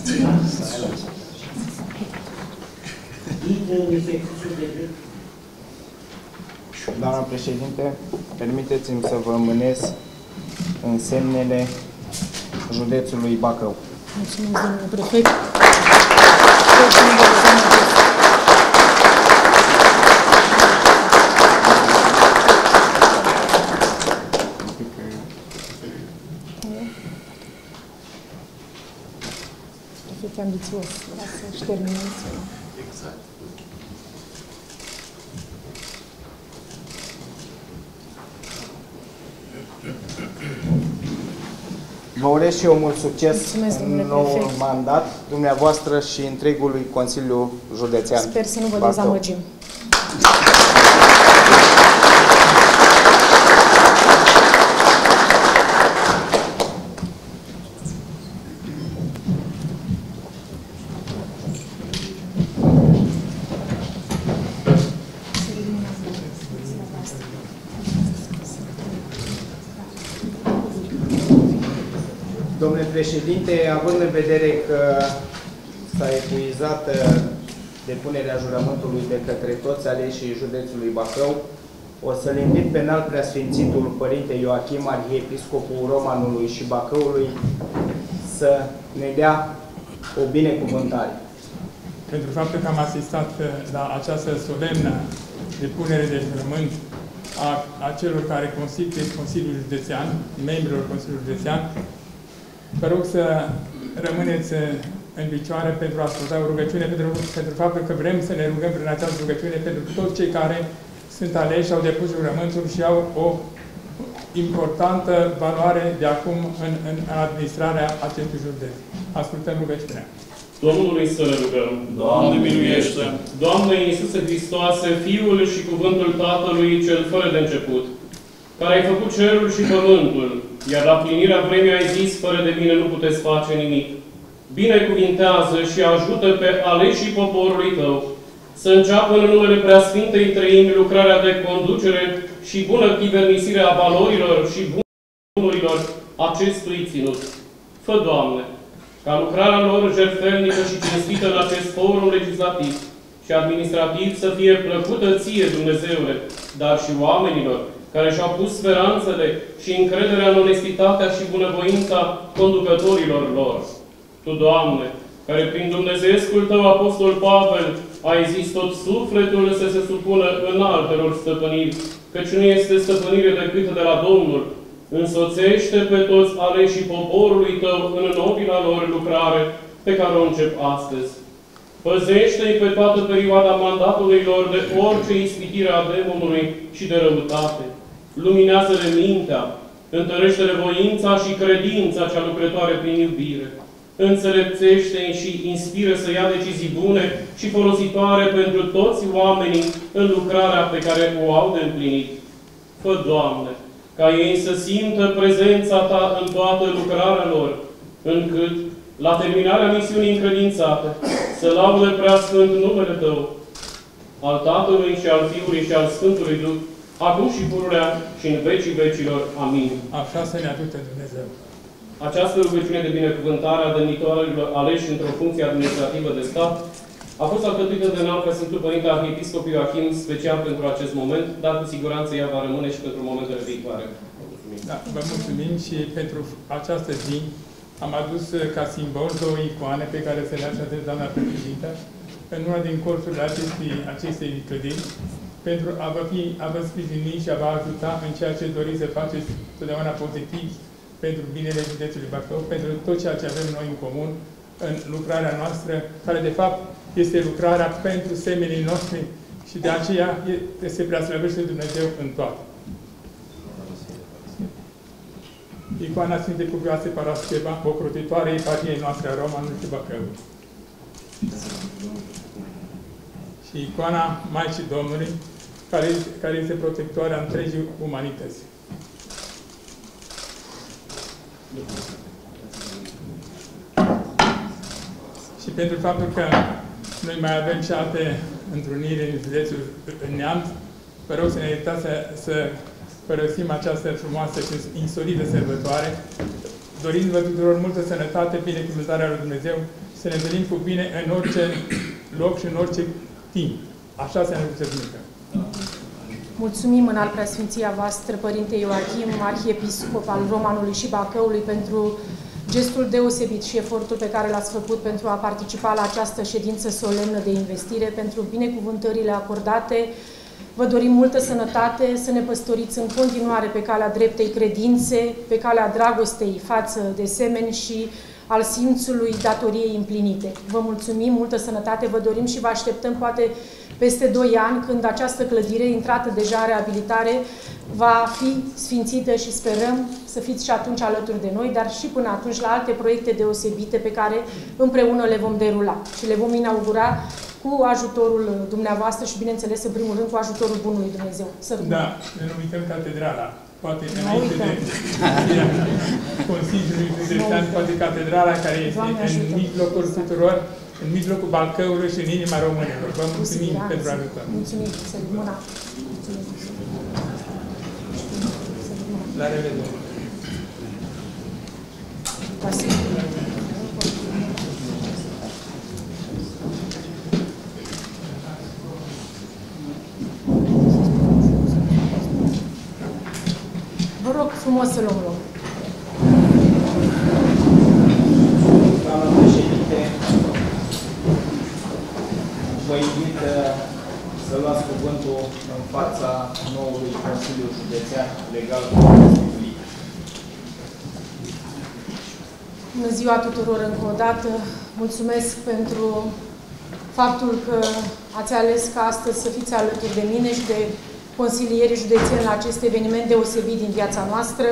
Doamna președinte, permiteți-mi să vă mânez în semnele județului Bacău. Mulțumesc, domnule prefect. Este ambițios, să-și terminăm. Exact. Vă urez și eu mult succes Mulțumesc, în noul prefect. mandat, dumneavoastră și întregului Consiliu Județean. Sper să nu vă Bacău. dezamăgim. Domnule președinte, având în vedere că s-a epuizat depunerea jurământului de către toți aleșii județului Bacău, o să-l invit pe înalt preasfințitul Părinte Ioachim, Arhiepiscopul Romanului și Bacăului, să ne dea o binecuvântare. Pentru faptul că am asistat la această solemnă depunere de jurământ a, a celor care constituie Consiliul Județean, membrilor Consiliului Județean. Vă rog să rămâneți în picioare pentru a asculta o rugăciune, pentru, pentru faptul că vrem să ne rugăm prin această rugăciune pentru toți cei care sunt aleși, au depus jurământul și au o importantă valoare de acum în, în administrarea acestui județ. Ascultăm rugăciunea. Domnului să ne rugăm. Doamne miluiește! Doamne Iisuse Hristoase, Fiul și Cuvântul Tatălui, Cel fără de început, care ai făcut cerul și pământul, iar la plinirea vremii ai zis, fără de mine nu puteți face nimic. Binecuvintează și ajută pe aleșii poporului Tău să înceapă în numele Preasfintei Treimi lucrarea de conducere și bună chivernisire a valorilor și bunurilor acestui ținut. Fă, Doamne, ca lucrarea lor jertfelnică și cinstită în acest forum legislativ și administrativ să fie plăcută Ție, Dumnezeule, dar și oamenilor care și-au pus speranțele și încrederea în onestitatea și bunăvoința conducătorilor lor. Tu, Doamne, care prin Dumnezeescul Tău, Apostol Pavel, ai zis tot sufletul să se supună în altelor stăpâniri, căci nu este stăpânire decât de la Domnul, însoțește pe toți aleșii poporului Tău în nobila lor lucrare pe care o încep astăzi. Păzește-i pe toată perioada mandatului lor de orice ispitire a demonului și de răutate. Luminează-le mintea, întărește-le voința și credința cea lucrătoare prin iubire. Înțelepțește-i și inspiră să ia decizii bune și folositoare pentru toți oamenii în lucrarea pe care o au de împlinit. Fă, Doamne, ca ei să simtă prezența Ta în toată lucrarea lor, încât, la terminarea misiunii încredințate, să laude preasfânt numele Tău, al Tatălui și al Fiului și al Sfântului Duh, acum și pururea și în vecii vecilor. Amin. Așa să ne ajute Dumnezeu. Această rugăciune de binecuvântare a demnitorilor aleși într-o funcție administrativă de stat a fost alcătuită de înalt Sfântul Părinte Arhiepiscop Ioachim special pentru acest moment, dar cu siguranță ea va rămâne și pentru momentele viitoare. Da, vă mulțumim și pentru această zi am adus ca simbol două icoane pe care să le așadez doamna președintă în una din corturile acestei, acestei clădiri pentru a vă, fi, a vă sprijini și a vă ajuta în ceea ce doriți să faceți totdeauna pozitiv pentru binele județului Bacău, pentru tot ceea ce avem noi în comun în lucrarea noastră, care de fapt este lucrarea pentru semenii noștri și de aceea se preaslăvește Dumnezeu în toate. Icoana Sfintei Cuvioase Parascheva, ocrotitoare eparhiei noastre a Romanului și Bacău. Și icoana Maicii Domnului, care, care este protectoarea întregii umanități. Și pentru faptul că noi mai avem și alte întruniri în județul în Neamț, vă rog să ne iertați să, să părăsim această frumoasă și insolidă sărbătoare, dorindu-vă tuturor multă sănătate, binecuvântarea lui Dumnezeu, să ne venim cu bine în orice loc și în orice timp. Așa să ne duce Dumnezeu. Mulțumim în al preasfinția voastră, Părinte Ioachim, Arhiepiscop al Romanului și Bacăului, pentru gestul deosebit și efortul pe care l-ați făcut pentru a participa la această ședință solemnă de investire, pentru binecuvântările acordate. Vă dorim multă sănătate, să ne păstoriți în continuare pe calea dreptei credințe, pe calea dragostei față de semeni și al simțului datoriei împlinite. Vă mulțumim, multă sănătate, vă dorim și vă așteptăm poate peste doi ani, când această clădire, intrată deja în reabilitare, va fi sfințită și sperăm să fiți și atunci alături de noi, dar și până atunci la alte proiecte deosebite pe care împreună le vom derula și le vom inaugura cu ajutorul dumneavoastră și, bineînțeles, în primul rând, cu ajutorul Bunului Dumnezeu. Să da, ne nu uităm catedrala. Poate înainte de Consiliului Județean, poate catedrala care este în mijlocul tuturor, în mijlocul Bacăului și în inima românilor. Vă mulțumim pentru ajutor. Mulțumim, să rămână. La revedere. Vă rog frumos să luăm loc. Doamna președinte, vă invit să luați cuvântul în fața noului Consiliu Județean Legal constituit. Bună ziua tuturor încă o dată. Mulțumesc pentru faptul că ați ales ca astăzi să fiți alături de mine și de consilierii județeni la acest eveniment deosebit din viața noastră.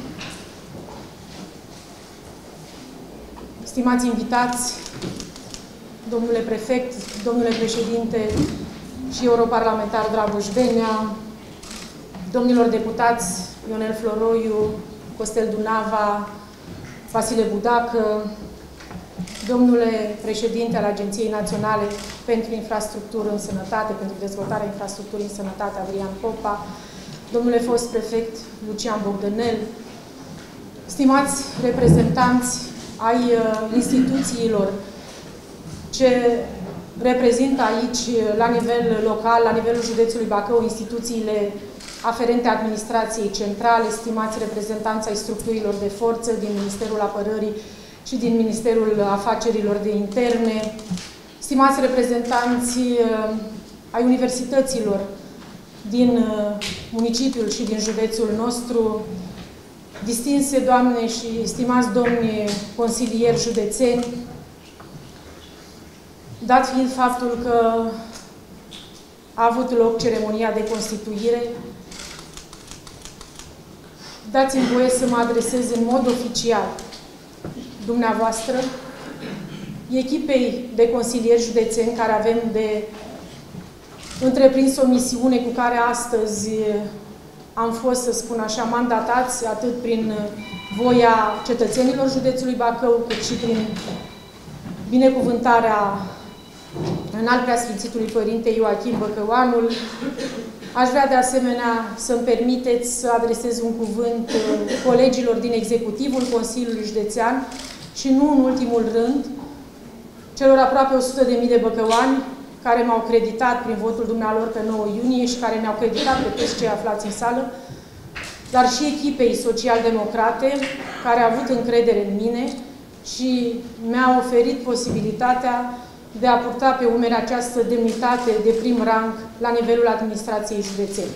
Stimați invitați, domnule prefect, domnule președinte și europarlamentar Dragoș Venea, domnilor deputați Ionel Floroiu, Costel Dunava, Vasile Budacă, domnule președinte al Agenției Naționale pentru Infrastructură în Sănătate, pentru dezvoltarea infrastructurii în sănătate, Adrian Popa, domnule fost prefect Lucian Bogdanel, stimați reprezentanți ai instituțiilor ce reprezintă aici, la nivel local, la nivelul județului Bacău, instituțiile aferente administrației centrale, stimați reprezentanți ai structurilor de forță din Ministerul Apărării și din Ministerul Afacerilor de Interne, stimați reprezentanți ai universităților din municipiul și din județul nostru, distinse doamne și stimați domni consilieri județeni, dat fiind faptul că a avut loc ceremonia de constituire, dați-mi voie să mă adresez în mod oficial dumneavoastră, echipei de consilieri județeni care avem de întreprins o misiune cu care astăzi am fost, să spun așa, mandatați atât prin voia cetățenilor județului Bacău, cât și prin binecuvântarea Înalt Preasfințitului Părinte Ioachim Băcăuanul. Aș vrea de asemenea să-mi permiteți să adresez un cuvânt colegilor din executivul Consiliului Județean și nu în ultimul rând celor aproape o sută de mii de băcăuani care m-au creditat prin votul dumnealor pe nouă iunie și care ne-au creditat pe toți cei aflați în sală, dar și echipei social-democrate care a avut încredere în mine și mi-a oferit posibilitatea de a purta pe umeri această demnitate de prim rang la nivelul administrației județene.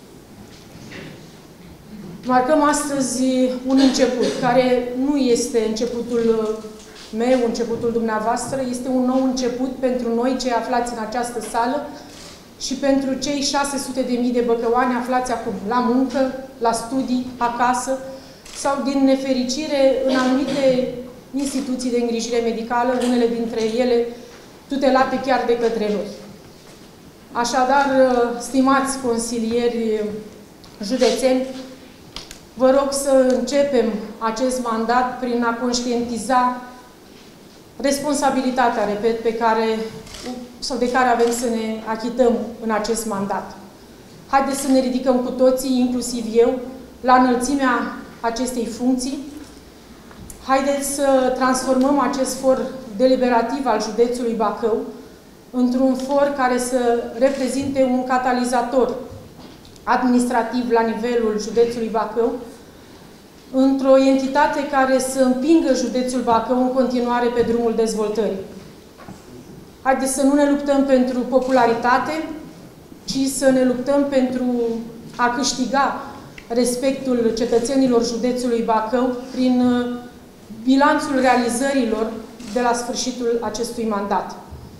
Marcăm astăzi un început, care nu este începutul meu, începutul dumneavoastră, este un nou început pentru noi, cei aflați în această sală și pentru cei șase sute de mii de băcăuani aflați acum la muncă, la studii, acasă sau, din nefericire, în anumite instituții de îngrijire medicală, unele dintre ele tutelate chiar de către noi. Așadar, stimați consilieri județeni, vă rog să începem acest mandat prin a conștientiza responsabilitatea, repet, pe care, sau de care avem să ne achităm în acest mandat. Haideți să ne ridicăm cu toții, inclusiv eu, la înălțimea acestei funcții. Haideți să transformăm acest for deliberativ al județului Bacău într-un for care să reprezinte un catalizator administrativ la nivelul județului Bacău, într-o entitate care să împingă județul Bacău în continuare pe drumul dezvoltării. Haideți să nu ne luptăm pentru popularitate, ci să ne luptăm pentru a câștiga respectul cetățenilor județului Bacău prin bilanțul realizărilor de la sfârșitul acestui mandat.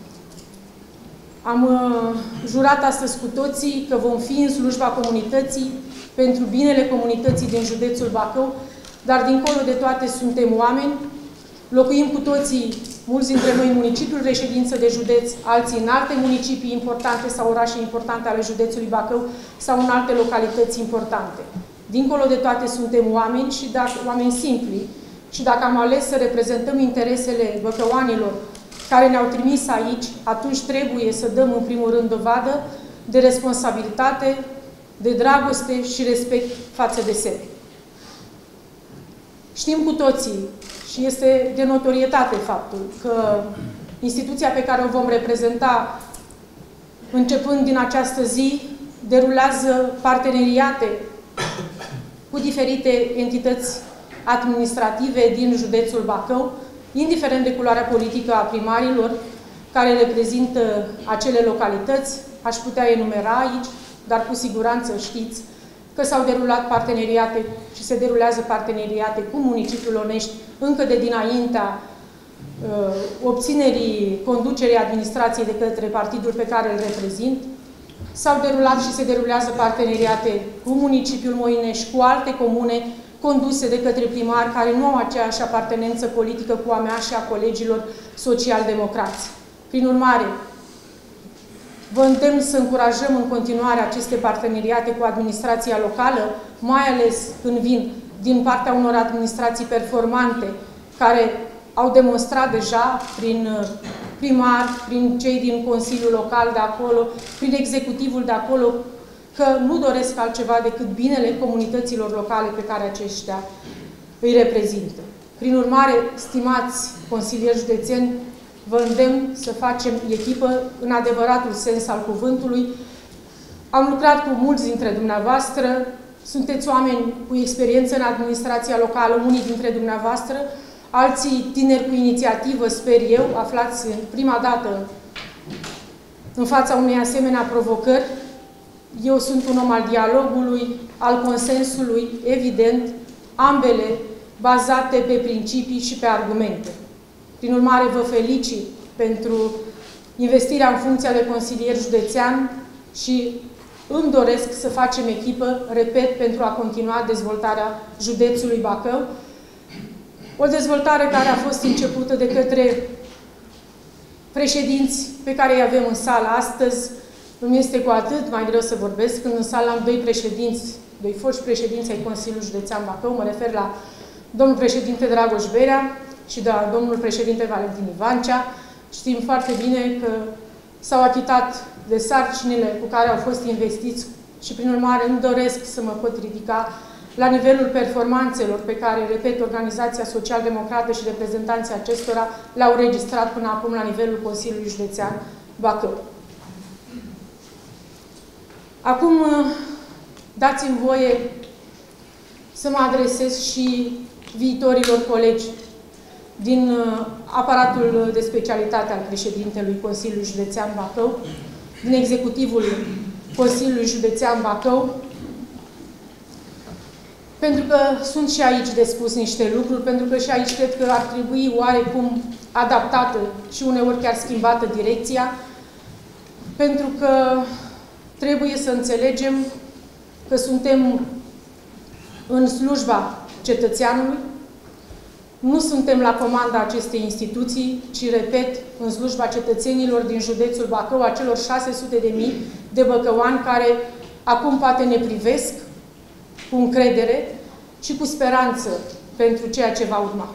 Am uh, jurat astăzi cu toții că vom fi în slujba comunității, pentru binele comunității din județul Bacău, dar dincolo de toate suntem oameni, locuim cu toții, mulți dintre noi, în municipiul reședință de județ, alții în alte municipii importante sau orașe importante ale județului Bacău sau în alte localități importante. Dincolo de toate suntem oameni și dacă, oameni simpli, și dacă am ales să reprezentăm interesele băcăuanilor care ne-au trimis aici, atunci trebuie să dăm în primul rând dovadă de responsabilitate, de dragoste și respect față de sebe. Știm cu toții și este de notorietate faptul că instituția pe care o vom reprezenta începând din această zi derulează parteneriate cu diferite entități administrative din județul Bacău, indiferent de culoarea politică a primarilor care reprezintă acele localități, aș putea enumera aici, dar cu siguranță știți că s-au derulat parteneriate și se derulează parteneriate cu municipiul Onești încă de dinaintea uh, obținerii conducerii administrației de către partidul pe care îl reprezint. S-au derulat și se derulează parteneriate cu municipiul Moinești, cu alte comune conduse de către primari care nu au aceeași apartenență politică cu a mea și a colegilor social-democrați. Prin urmare, vă îndemn să încurajăm în continuare aceste parteneriate cu administrația locală, mai ales când vin din partea unor administrații performante, care au demonstrat deja prin primari, prin cei din Consiliul Local de acolo, prin executivul de acolo, că nu doresc altceva decât binele comunităților locale pe care aceștia îi reprezintă. Prin urmare, stimați consilieri județeni, vă îndemn să facem echipă în adevăratul sens al cuvântului. Am lucrat cu mulți dintre dumneavoastră, sunteți oameni cu experiență în administrația locală, unii dintre dumneavoastră, alții tineri cu inițiativă, sper eu, aflați prima dată în fața unei asemenea provocări. Eu sunt un om al dialogului, al consensului, evident, ambele bazate pe principii și pe argumente. Prin urmare, vă felicit pentru investirea în funcția de consilier județean și îmi doresc să facem echipă, repet, pentru a continua dezvoltarea județului Bacău. O dezvoltare care a fost începută de către președinți pe care îi avem în sală astăzi. Îmi este cu atât mai greu să vorbesc când în sală am doi președinți, doi foști președinți ai Consiliului Județean Bacău. Mă refer la domnul președinte Dragoș Berea și de domnul președinte Valentin Ivancea. Știm foarte bine că s-au achitat de sarcinile cu care au fost investiți și, prin urmare, îmi doresc să mă pot ridica la nivelul performanțelor pe care, repet, Organizația Social-Democrată și reprezentanții acestora le-au registrat până acum la nivelul Consiliului Județean Bacău. Acum, dați-mi voie să mă adresez și viitorilor colegi din aparatul de specialitate al președintelui Consiliului Județean Bacău, din executivul Consiliului Județean Bacău, pentru că sunt și aici de spus niște lucruri, pentru că și aici cred că ar trebui oarecum adaptată și uneori chiar schimbată direcția, pentru că trebuie să înțelegem că suntem în slujba cetățeanului, nu suntem la comanda acestei instituții, ci, repet, în slujba cetățenilor din județul Bacău, acelor șase sute de mii de băcăuani care acum poate ne privesc cu încredere și cu speranță pentru ceea ce va urma.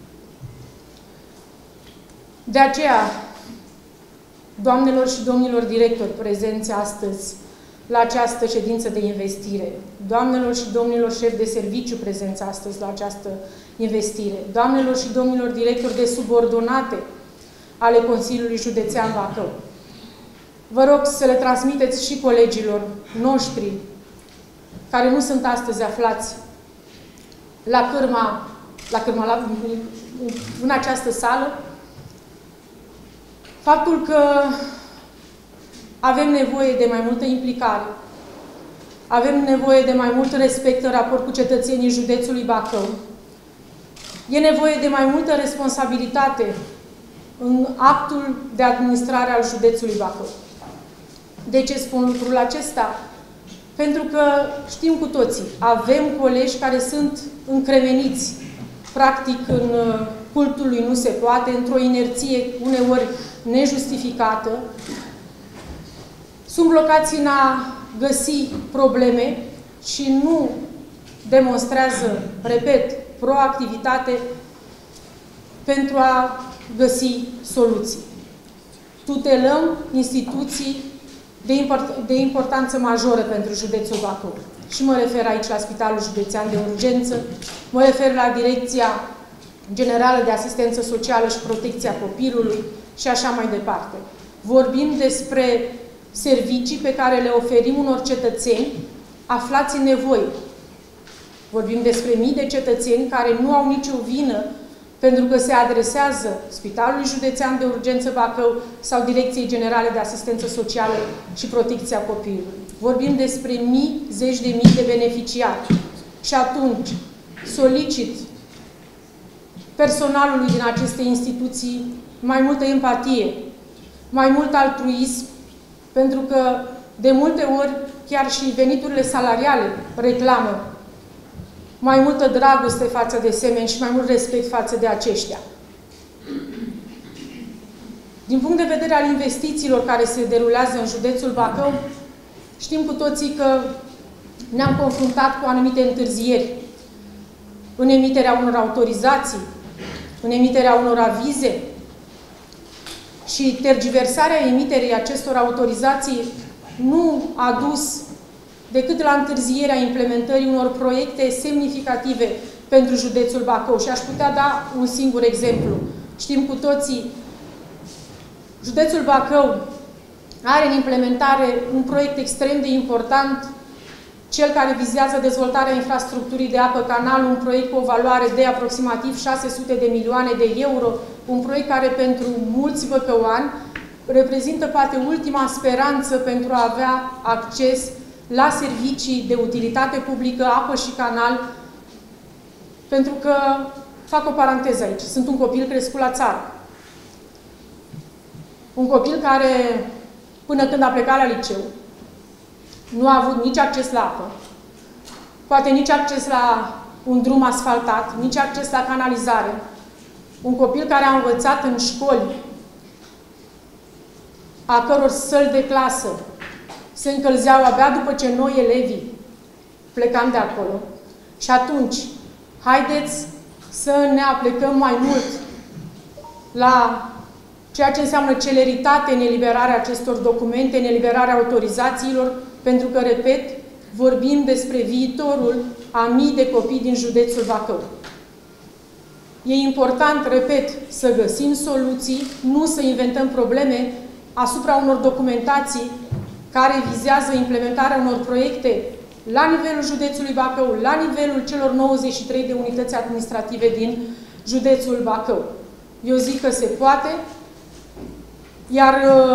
De aceea, doamnelor și domnilor directori prezenți astăzi la această ședință de investire, doamnelor și domnilor șefi de serviciu prezenți astăzi la această investire, doamnelor și domnilor directori de subordonate ale Consiliului Județean Bacău, vă rog să le transmiteți și colegilor noștri care nu sunt astăzi aflați la cârma, la cârma la, în această sală, faptul că avem nevoie de mai multă implicare, avem nevoie de mai mult respect în raport cu cetățenii județului Bacău, e nevoie de mai multă responsabilitate în actul de administrare al județului Bacău. De ce spun lucrul acesta? Pentru că știm cu toții, avem colegi care sunt încremeniți, practic, în cultul lui nu se poate, într-o inerție uneori nejustificată, sunt blocați în a găsi probleme și nu demonstrează, repet, proactivitate pentru a găsi soluții. Tutelăm instituții de, import de importanță majoră pentru județul Bacău. Și mă refer aici la Spitalul Județean de Urgență, mă refer la Direcția Generală de Asistență Socială și Protecția Copilului și așa mai departe. Vorbim despre servicii pe care le oferim unor cetățeni aflați în nevoie. Vorbim despre mii de cetățeni care nu au nicio vină pentru că se adresează Spitalului Județean de Urgență Bacău sau Direcției Generale de Asistență Socială și Protecția Copilului. Vorbim despre mii, zeci de mii de beneficiari. Și atunci solicit personalului din aceste instituții mai multă empatie, mai mult altruism, pentru că de multe ori chiar și veniturile salariale reclamă mai multă dragoste față de semeni și mai mult respect față de aceștia. Din punct de vedere al investițiilor care se derulează în județul Bacău, știm cu toții că ne-am confruntat cu anumite întârzieri în emiterea unor autorizații, în emiterea unor avize și tergiversarea emiterii acestor autorizații nu a dus decât la întârzierea implementării unor proiecte semnificative pentru județul Bacău. Și aș putea da un singur exemplu. Știm cu toții, județul Bacău are în implementare un proiect extrem de important, cel care vizează dezvoltarea infrastructurii de apă canal, un proiect cu o valoare de aproximativ șase sute de milioane de euro, un proiect care pentru mulți băcăuani reprezintă poate ultima speranță pentru a avea acces la servicii de utilitate publică, apă și canal, pentru că, fac o paranteză aici, sunt un copil crescut la țară. Un copil care, până când a plecat la liceu, nu a avut nici acces la apă, poate nici acces la un drum asfaltat, nici acces la canalizare. Un copil care a învățat în școli, a căror săli de clasă se încălzeau abia după ce noi, elevii, plecam de acolo. Și atunci, haideți să ne aplecăm mai mult la ceea ce înseamnă celeritate în eliberarea acestor documente, în eliberarea autorizațiilor, pentru că, repet, vorbim despre viitorul a mii de copii din județul Bacău. E important, repet, să găsim soluții, nu să inventăm probleme asupra unor documentații care vizează implementarea unor proiecte la nivelul județului Bacău, la nivelul celor nouăzeci și trei de unități administrative din județul Bacău. Eu zic că se poate, iar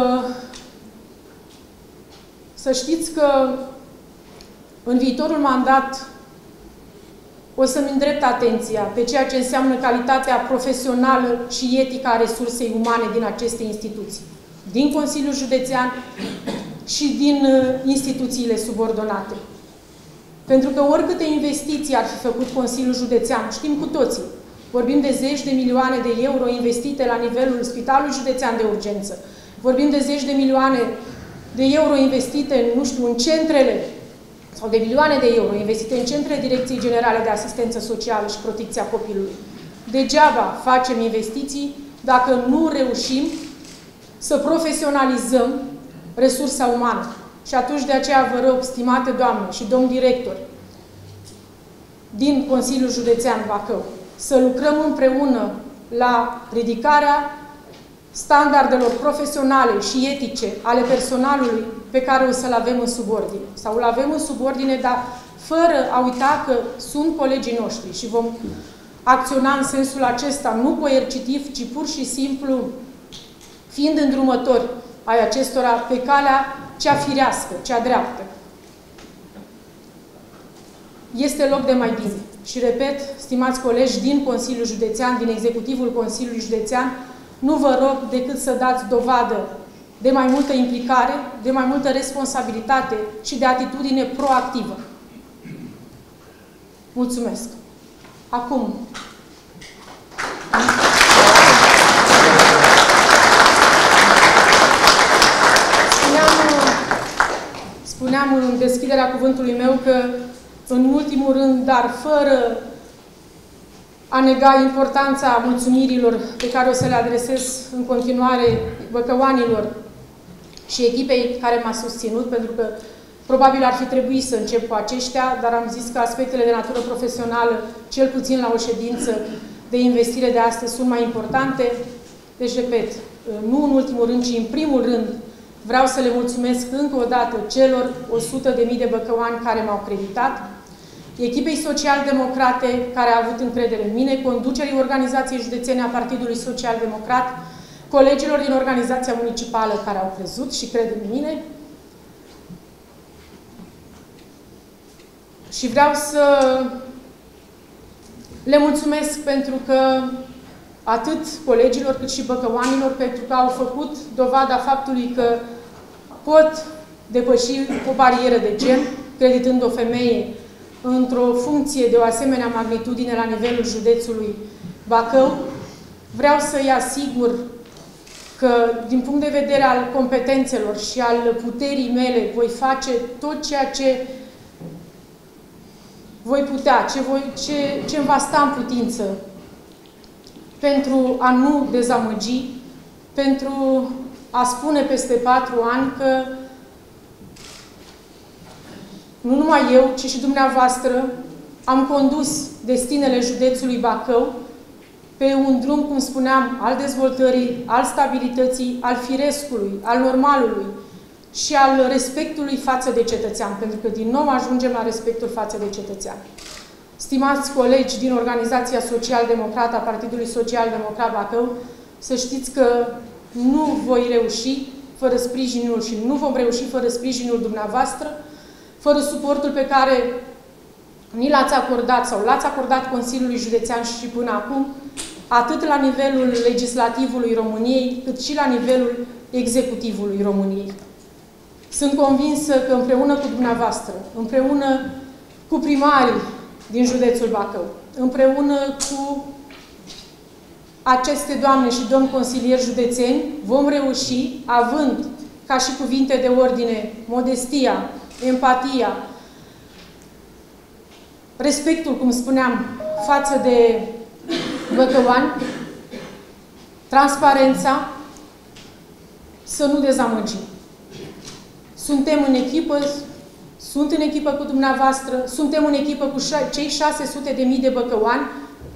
să știți că în viitorul mandat o să-mi îndrept atenția pe ceea ce înseamnă calitatea profesională și etică a resursei umane din aceste instituții, din Consiliul Județean și din instituțiile subordonate. Pentru că oricâte investiții ar fi făcut Consiliul Județean, știm cu toții, vorbim de zeci de milioane de euro investite la nivelul Spitalului Județean de Urgență, vorbim de zeci de milioane de euro investite, nu știu, în centrele, sau de milioane de euro investite în centrele Direcției Generale de Asistență Socială și Protecția Copilului. Degeaba facem investiții dacă nu reușim să profesionalizăm resursa umană. Și atunci de aceea vă rog, stimate doamne și domn director din Consiliul Județean Bacău, să lucrăm împreună la ridicarea standardelor profesionale și etice ale personalului pe care o să-l avem în subordine. Sau îl avem în subordine, dar fără a uita că sunt colegii noștri și vom acționa în sensul acesta, nu coercitiv, ci pur și simplu fiind îndrumători ai acestora pe calea cea firească, cea dreaptă. Este loc de mai bine. Și repet, stimați colegi din Consiliul Județean, din Executivul Consiliului Județean, nu vă rog decât să dați dovadă de mai multă implicare, de mai multă responsabilitate și de atitudine proactivă. Mulțumesc. Acum, spuneam în deschiderea cuvântului meu că, în ultimul rând, dar fără a nega importanța mulțumirilor pe care o să le adresez în continuare băcăuanilor și echipei care m-a susținut, pentru că probabil ar fi trebuit să încep cu aceștia, dar am zis că aspectele de natură profesională, cel puțin la o ședință de investire de astăzi, sunt mai importante. Deci, repet, nu în ultimul rând, ci în primul rând, vreau să le mulțumesc încă o dată celor o sută de mii de băcăuani care m-au creditat. echipei social-democrate care a avut încredere în mine, conducerii organizației județene a Partidului Social-Democrat, colegilor din organizația municipală care au crezut și cred în mine. Și vreau să le mulțumesc pentru că atât colegilor cât și băcăuanilor pentru că au făcut dovada faptului că pot depăși o barieră de gen, creditând o femeie într-o funcție de o asemenea magnitudine la nivelul județului Bacău. Vreau să-i asigur că, din punct de vedere al competențelor și al puterii mele, voi face tot ceea ce voi putea, ce, voi, ce, ce îmi va sta în putință pentru a nu dezamăgi, pentru a spune peste patru ani că nu numai eu, ci și dumneavoastră am condus destinele județului Bacău pe un drum, cum spuneam, al dezvoltării, al stabilității, al firescului, al normalului și al respectului față de cetățean, pentru că din nou ajungem la respectul față de cetățean. Stimați colegi din Organizația Social-Democrată a Partidului Social-Democrat Bacău, să știți că nu voi reuși fără sprijinul și nu vom reuși fără sprijinul dumneavoastră, fără suportul pe care ni l-ați acordat sau l-ați acordat Consiliului Județean și până acum, atât la nivelul legislativului României, cât și la nivelul executivului României. Sunt convinsă că împreună cu dumneavoastră, împreună cu primarii din județul Bacău, împreună cu aceste doamne și domni consilieri județeni, vom reuși, având ca și cuvinte de ordine modestia, empatia, respectul, cum spuneam, față de băcăuani, transparența, să nu dezamăgim. Suntem în echipă, sunt în echipă cu dumneavoastră, suntem în echipă cu cei șase sute de mii de băcăuani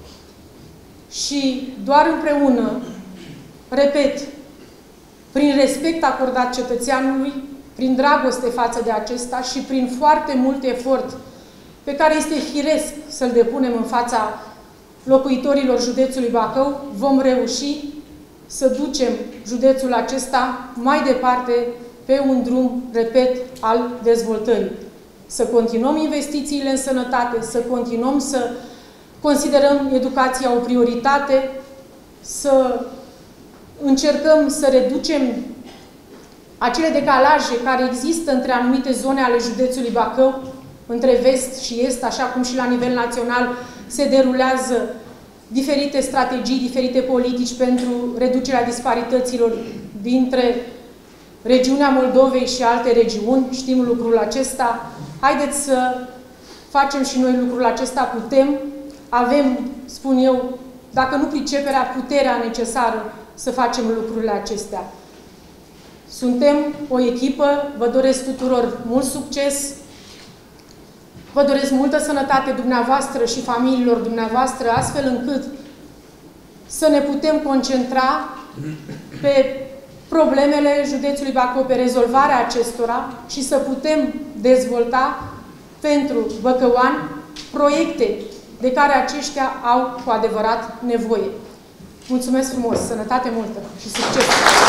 și doar împreună, repet, prin respect acordat cetățeanului, prin dragoste față de acesta și prin foarte mult efort pe care este firesc să-l depunem în fața locuitorilor județului Bacău, vom reuși să ducem județul acesta mai departe pe un drum, repet, al dezvoltării. Să continuăm investițiile în sănătate, să continuăm să considerăm educația o prioritate, să încercăm să reducem acele decalaje care există între anumite zone ale județului Bacău, între vest și est, așa cum și la nivel național se derulează diferite strategii, diferite politici pentru reducerea disparităților dintre regiunea Moldovei și alte regiuni. Știm lucrul acesta. Haideți să facem și noi lucrul acesta, putem. Avem, spun eu, dacă nu priceperea, puterea necesară să facem lucrurile acestea. Suntem o echipă, vă doresc tuturor mult succes, vă doresc multă sănătate dumneavoastră și familiilor dumneavoastră, astfel încât să ne putem concentra pe problemele județului Bacău, pe rezolvarea acestora și să putem dezvolta pentru băcăuani proiecte de care aceștia au cu adevărat nevoie. Mulțumesc frumos, sănătate multă și succes!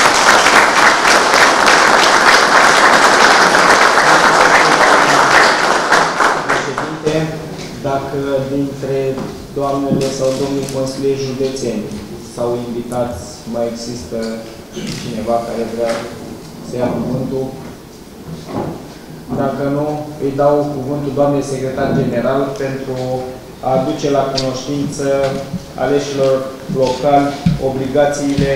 Președinte, dacă dintre doamnele sau domnii consilieri județeni sau invitați mai există cineva care vrea să ia cuvântul, dacă nu, îi dau cuvântul doamnei secretar general pentru a aduce la cunoștință aleșilor locali obligațiile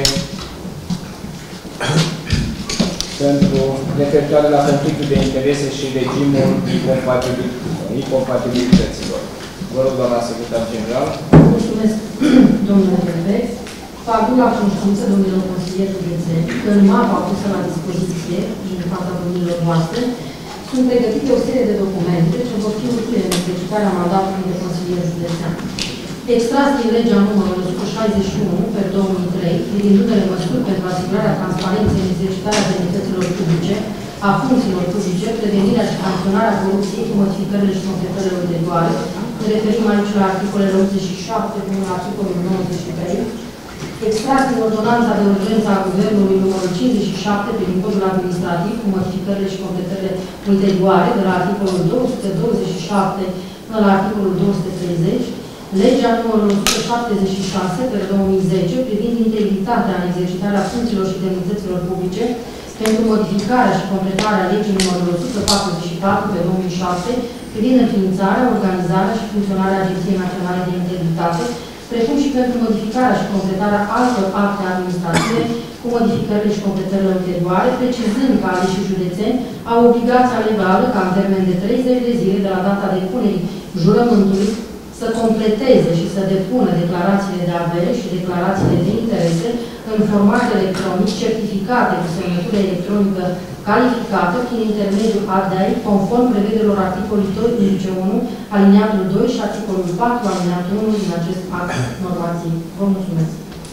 pentru referitoare la conflictul de interese și regimul incompatibilităților. Vă rog, doamna secretar general. Mulțumesc, domnule Rebeț. Vă aduc la cunoștință, domnilor consilieri județeni, că în mapa pusă la dispoziție din fața domnilor voastre sunt pregătite o serie de documente ce vor fi utile în exercitarea mandatului de consilier județean. Extras din legea numărul o sută șaizeci și unu pe două mii trei, privind unele măsuri pentru asigurarea transparenței în exercitarea demnităților publice a funcțiilor publice, prevenirea și sancționarea corupției cu modificările și completările ulterioare. Ne referim aici la articolele optzeci și șapte până la articolul nouăzeci și trei. Extras din ordonanța de urgență a Guvernului numărul cincizeci și șapte prin codul administrativ cu modificările și completările ulterioare de la articolul două sute douăzeci și șapte până la articolul două sute treizeci, legea numărul o sută șaptezeci și șase pe două mii zece privind integritatea în exercitarea funcțiilor și demnităților publice pentru modificarea și completarea legii numărul o sută patruzeci și patru pe două mii șapte privind înființarea, organizarea și funcționarea Agenției Naționale de Integritate, precum și pentru modificarea și completarea altor acte administrative cu modificările și completările ulterioare, precizând că aleșii județeni au obligația legală ca în termen de treizeci de zile de la data depunerii jurământului să completeze și să depună declarațiile de avere și declarațiile de interese în format electronic certificate cu semnătură electronică calificată prin intermediul A D A I, conform prevederilor articolului doi indice unu, aliniatul doi și articolul patru, aliniatul unu din acest act normativ. Vă mulțumesc.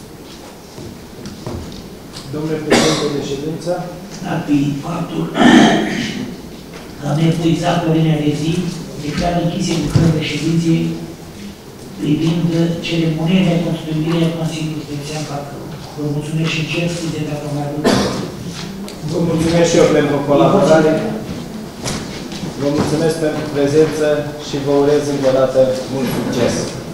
Domnule președinte de ședință. Ar fi faptul că am epuizat ordinea de zi, declară închise lucrările ședinței privind ceremonia constituirii a Consiliului Județean Bacău. Vă mulțumesc și cer scuze dacă mai avut. Vă mulțumesc și eu pentru colaborare. Vă mulțumesc pentru prezență și vă urez încă o dată mult succes.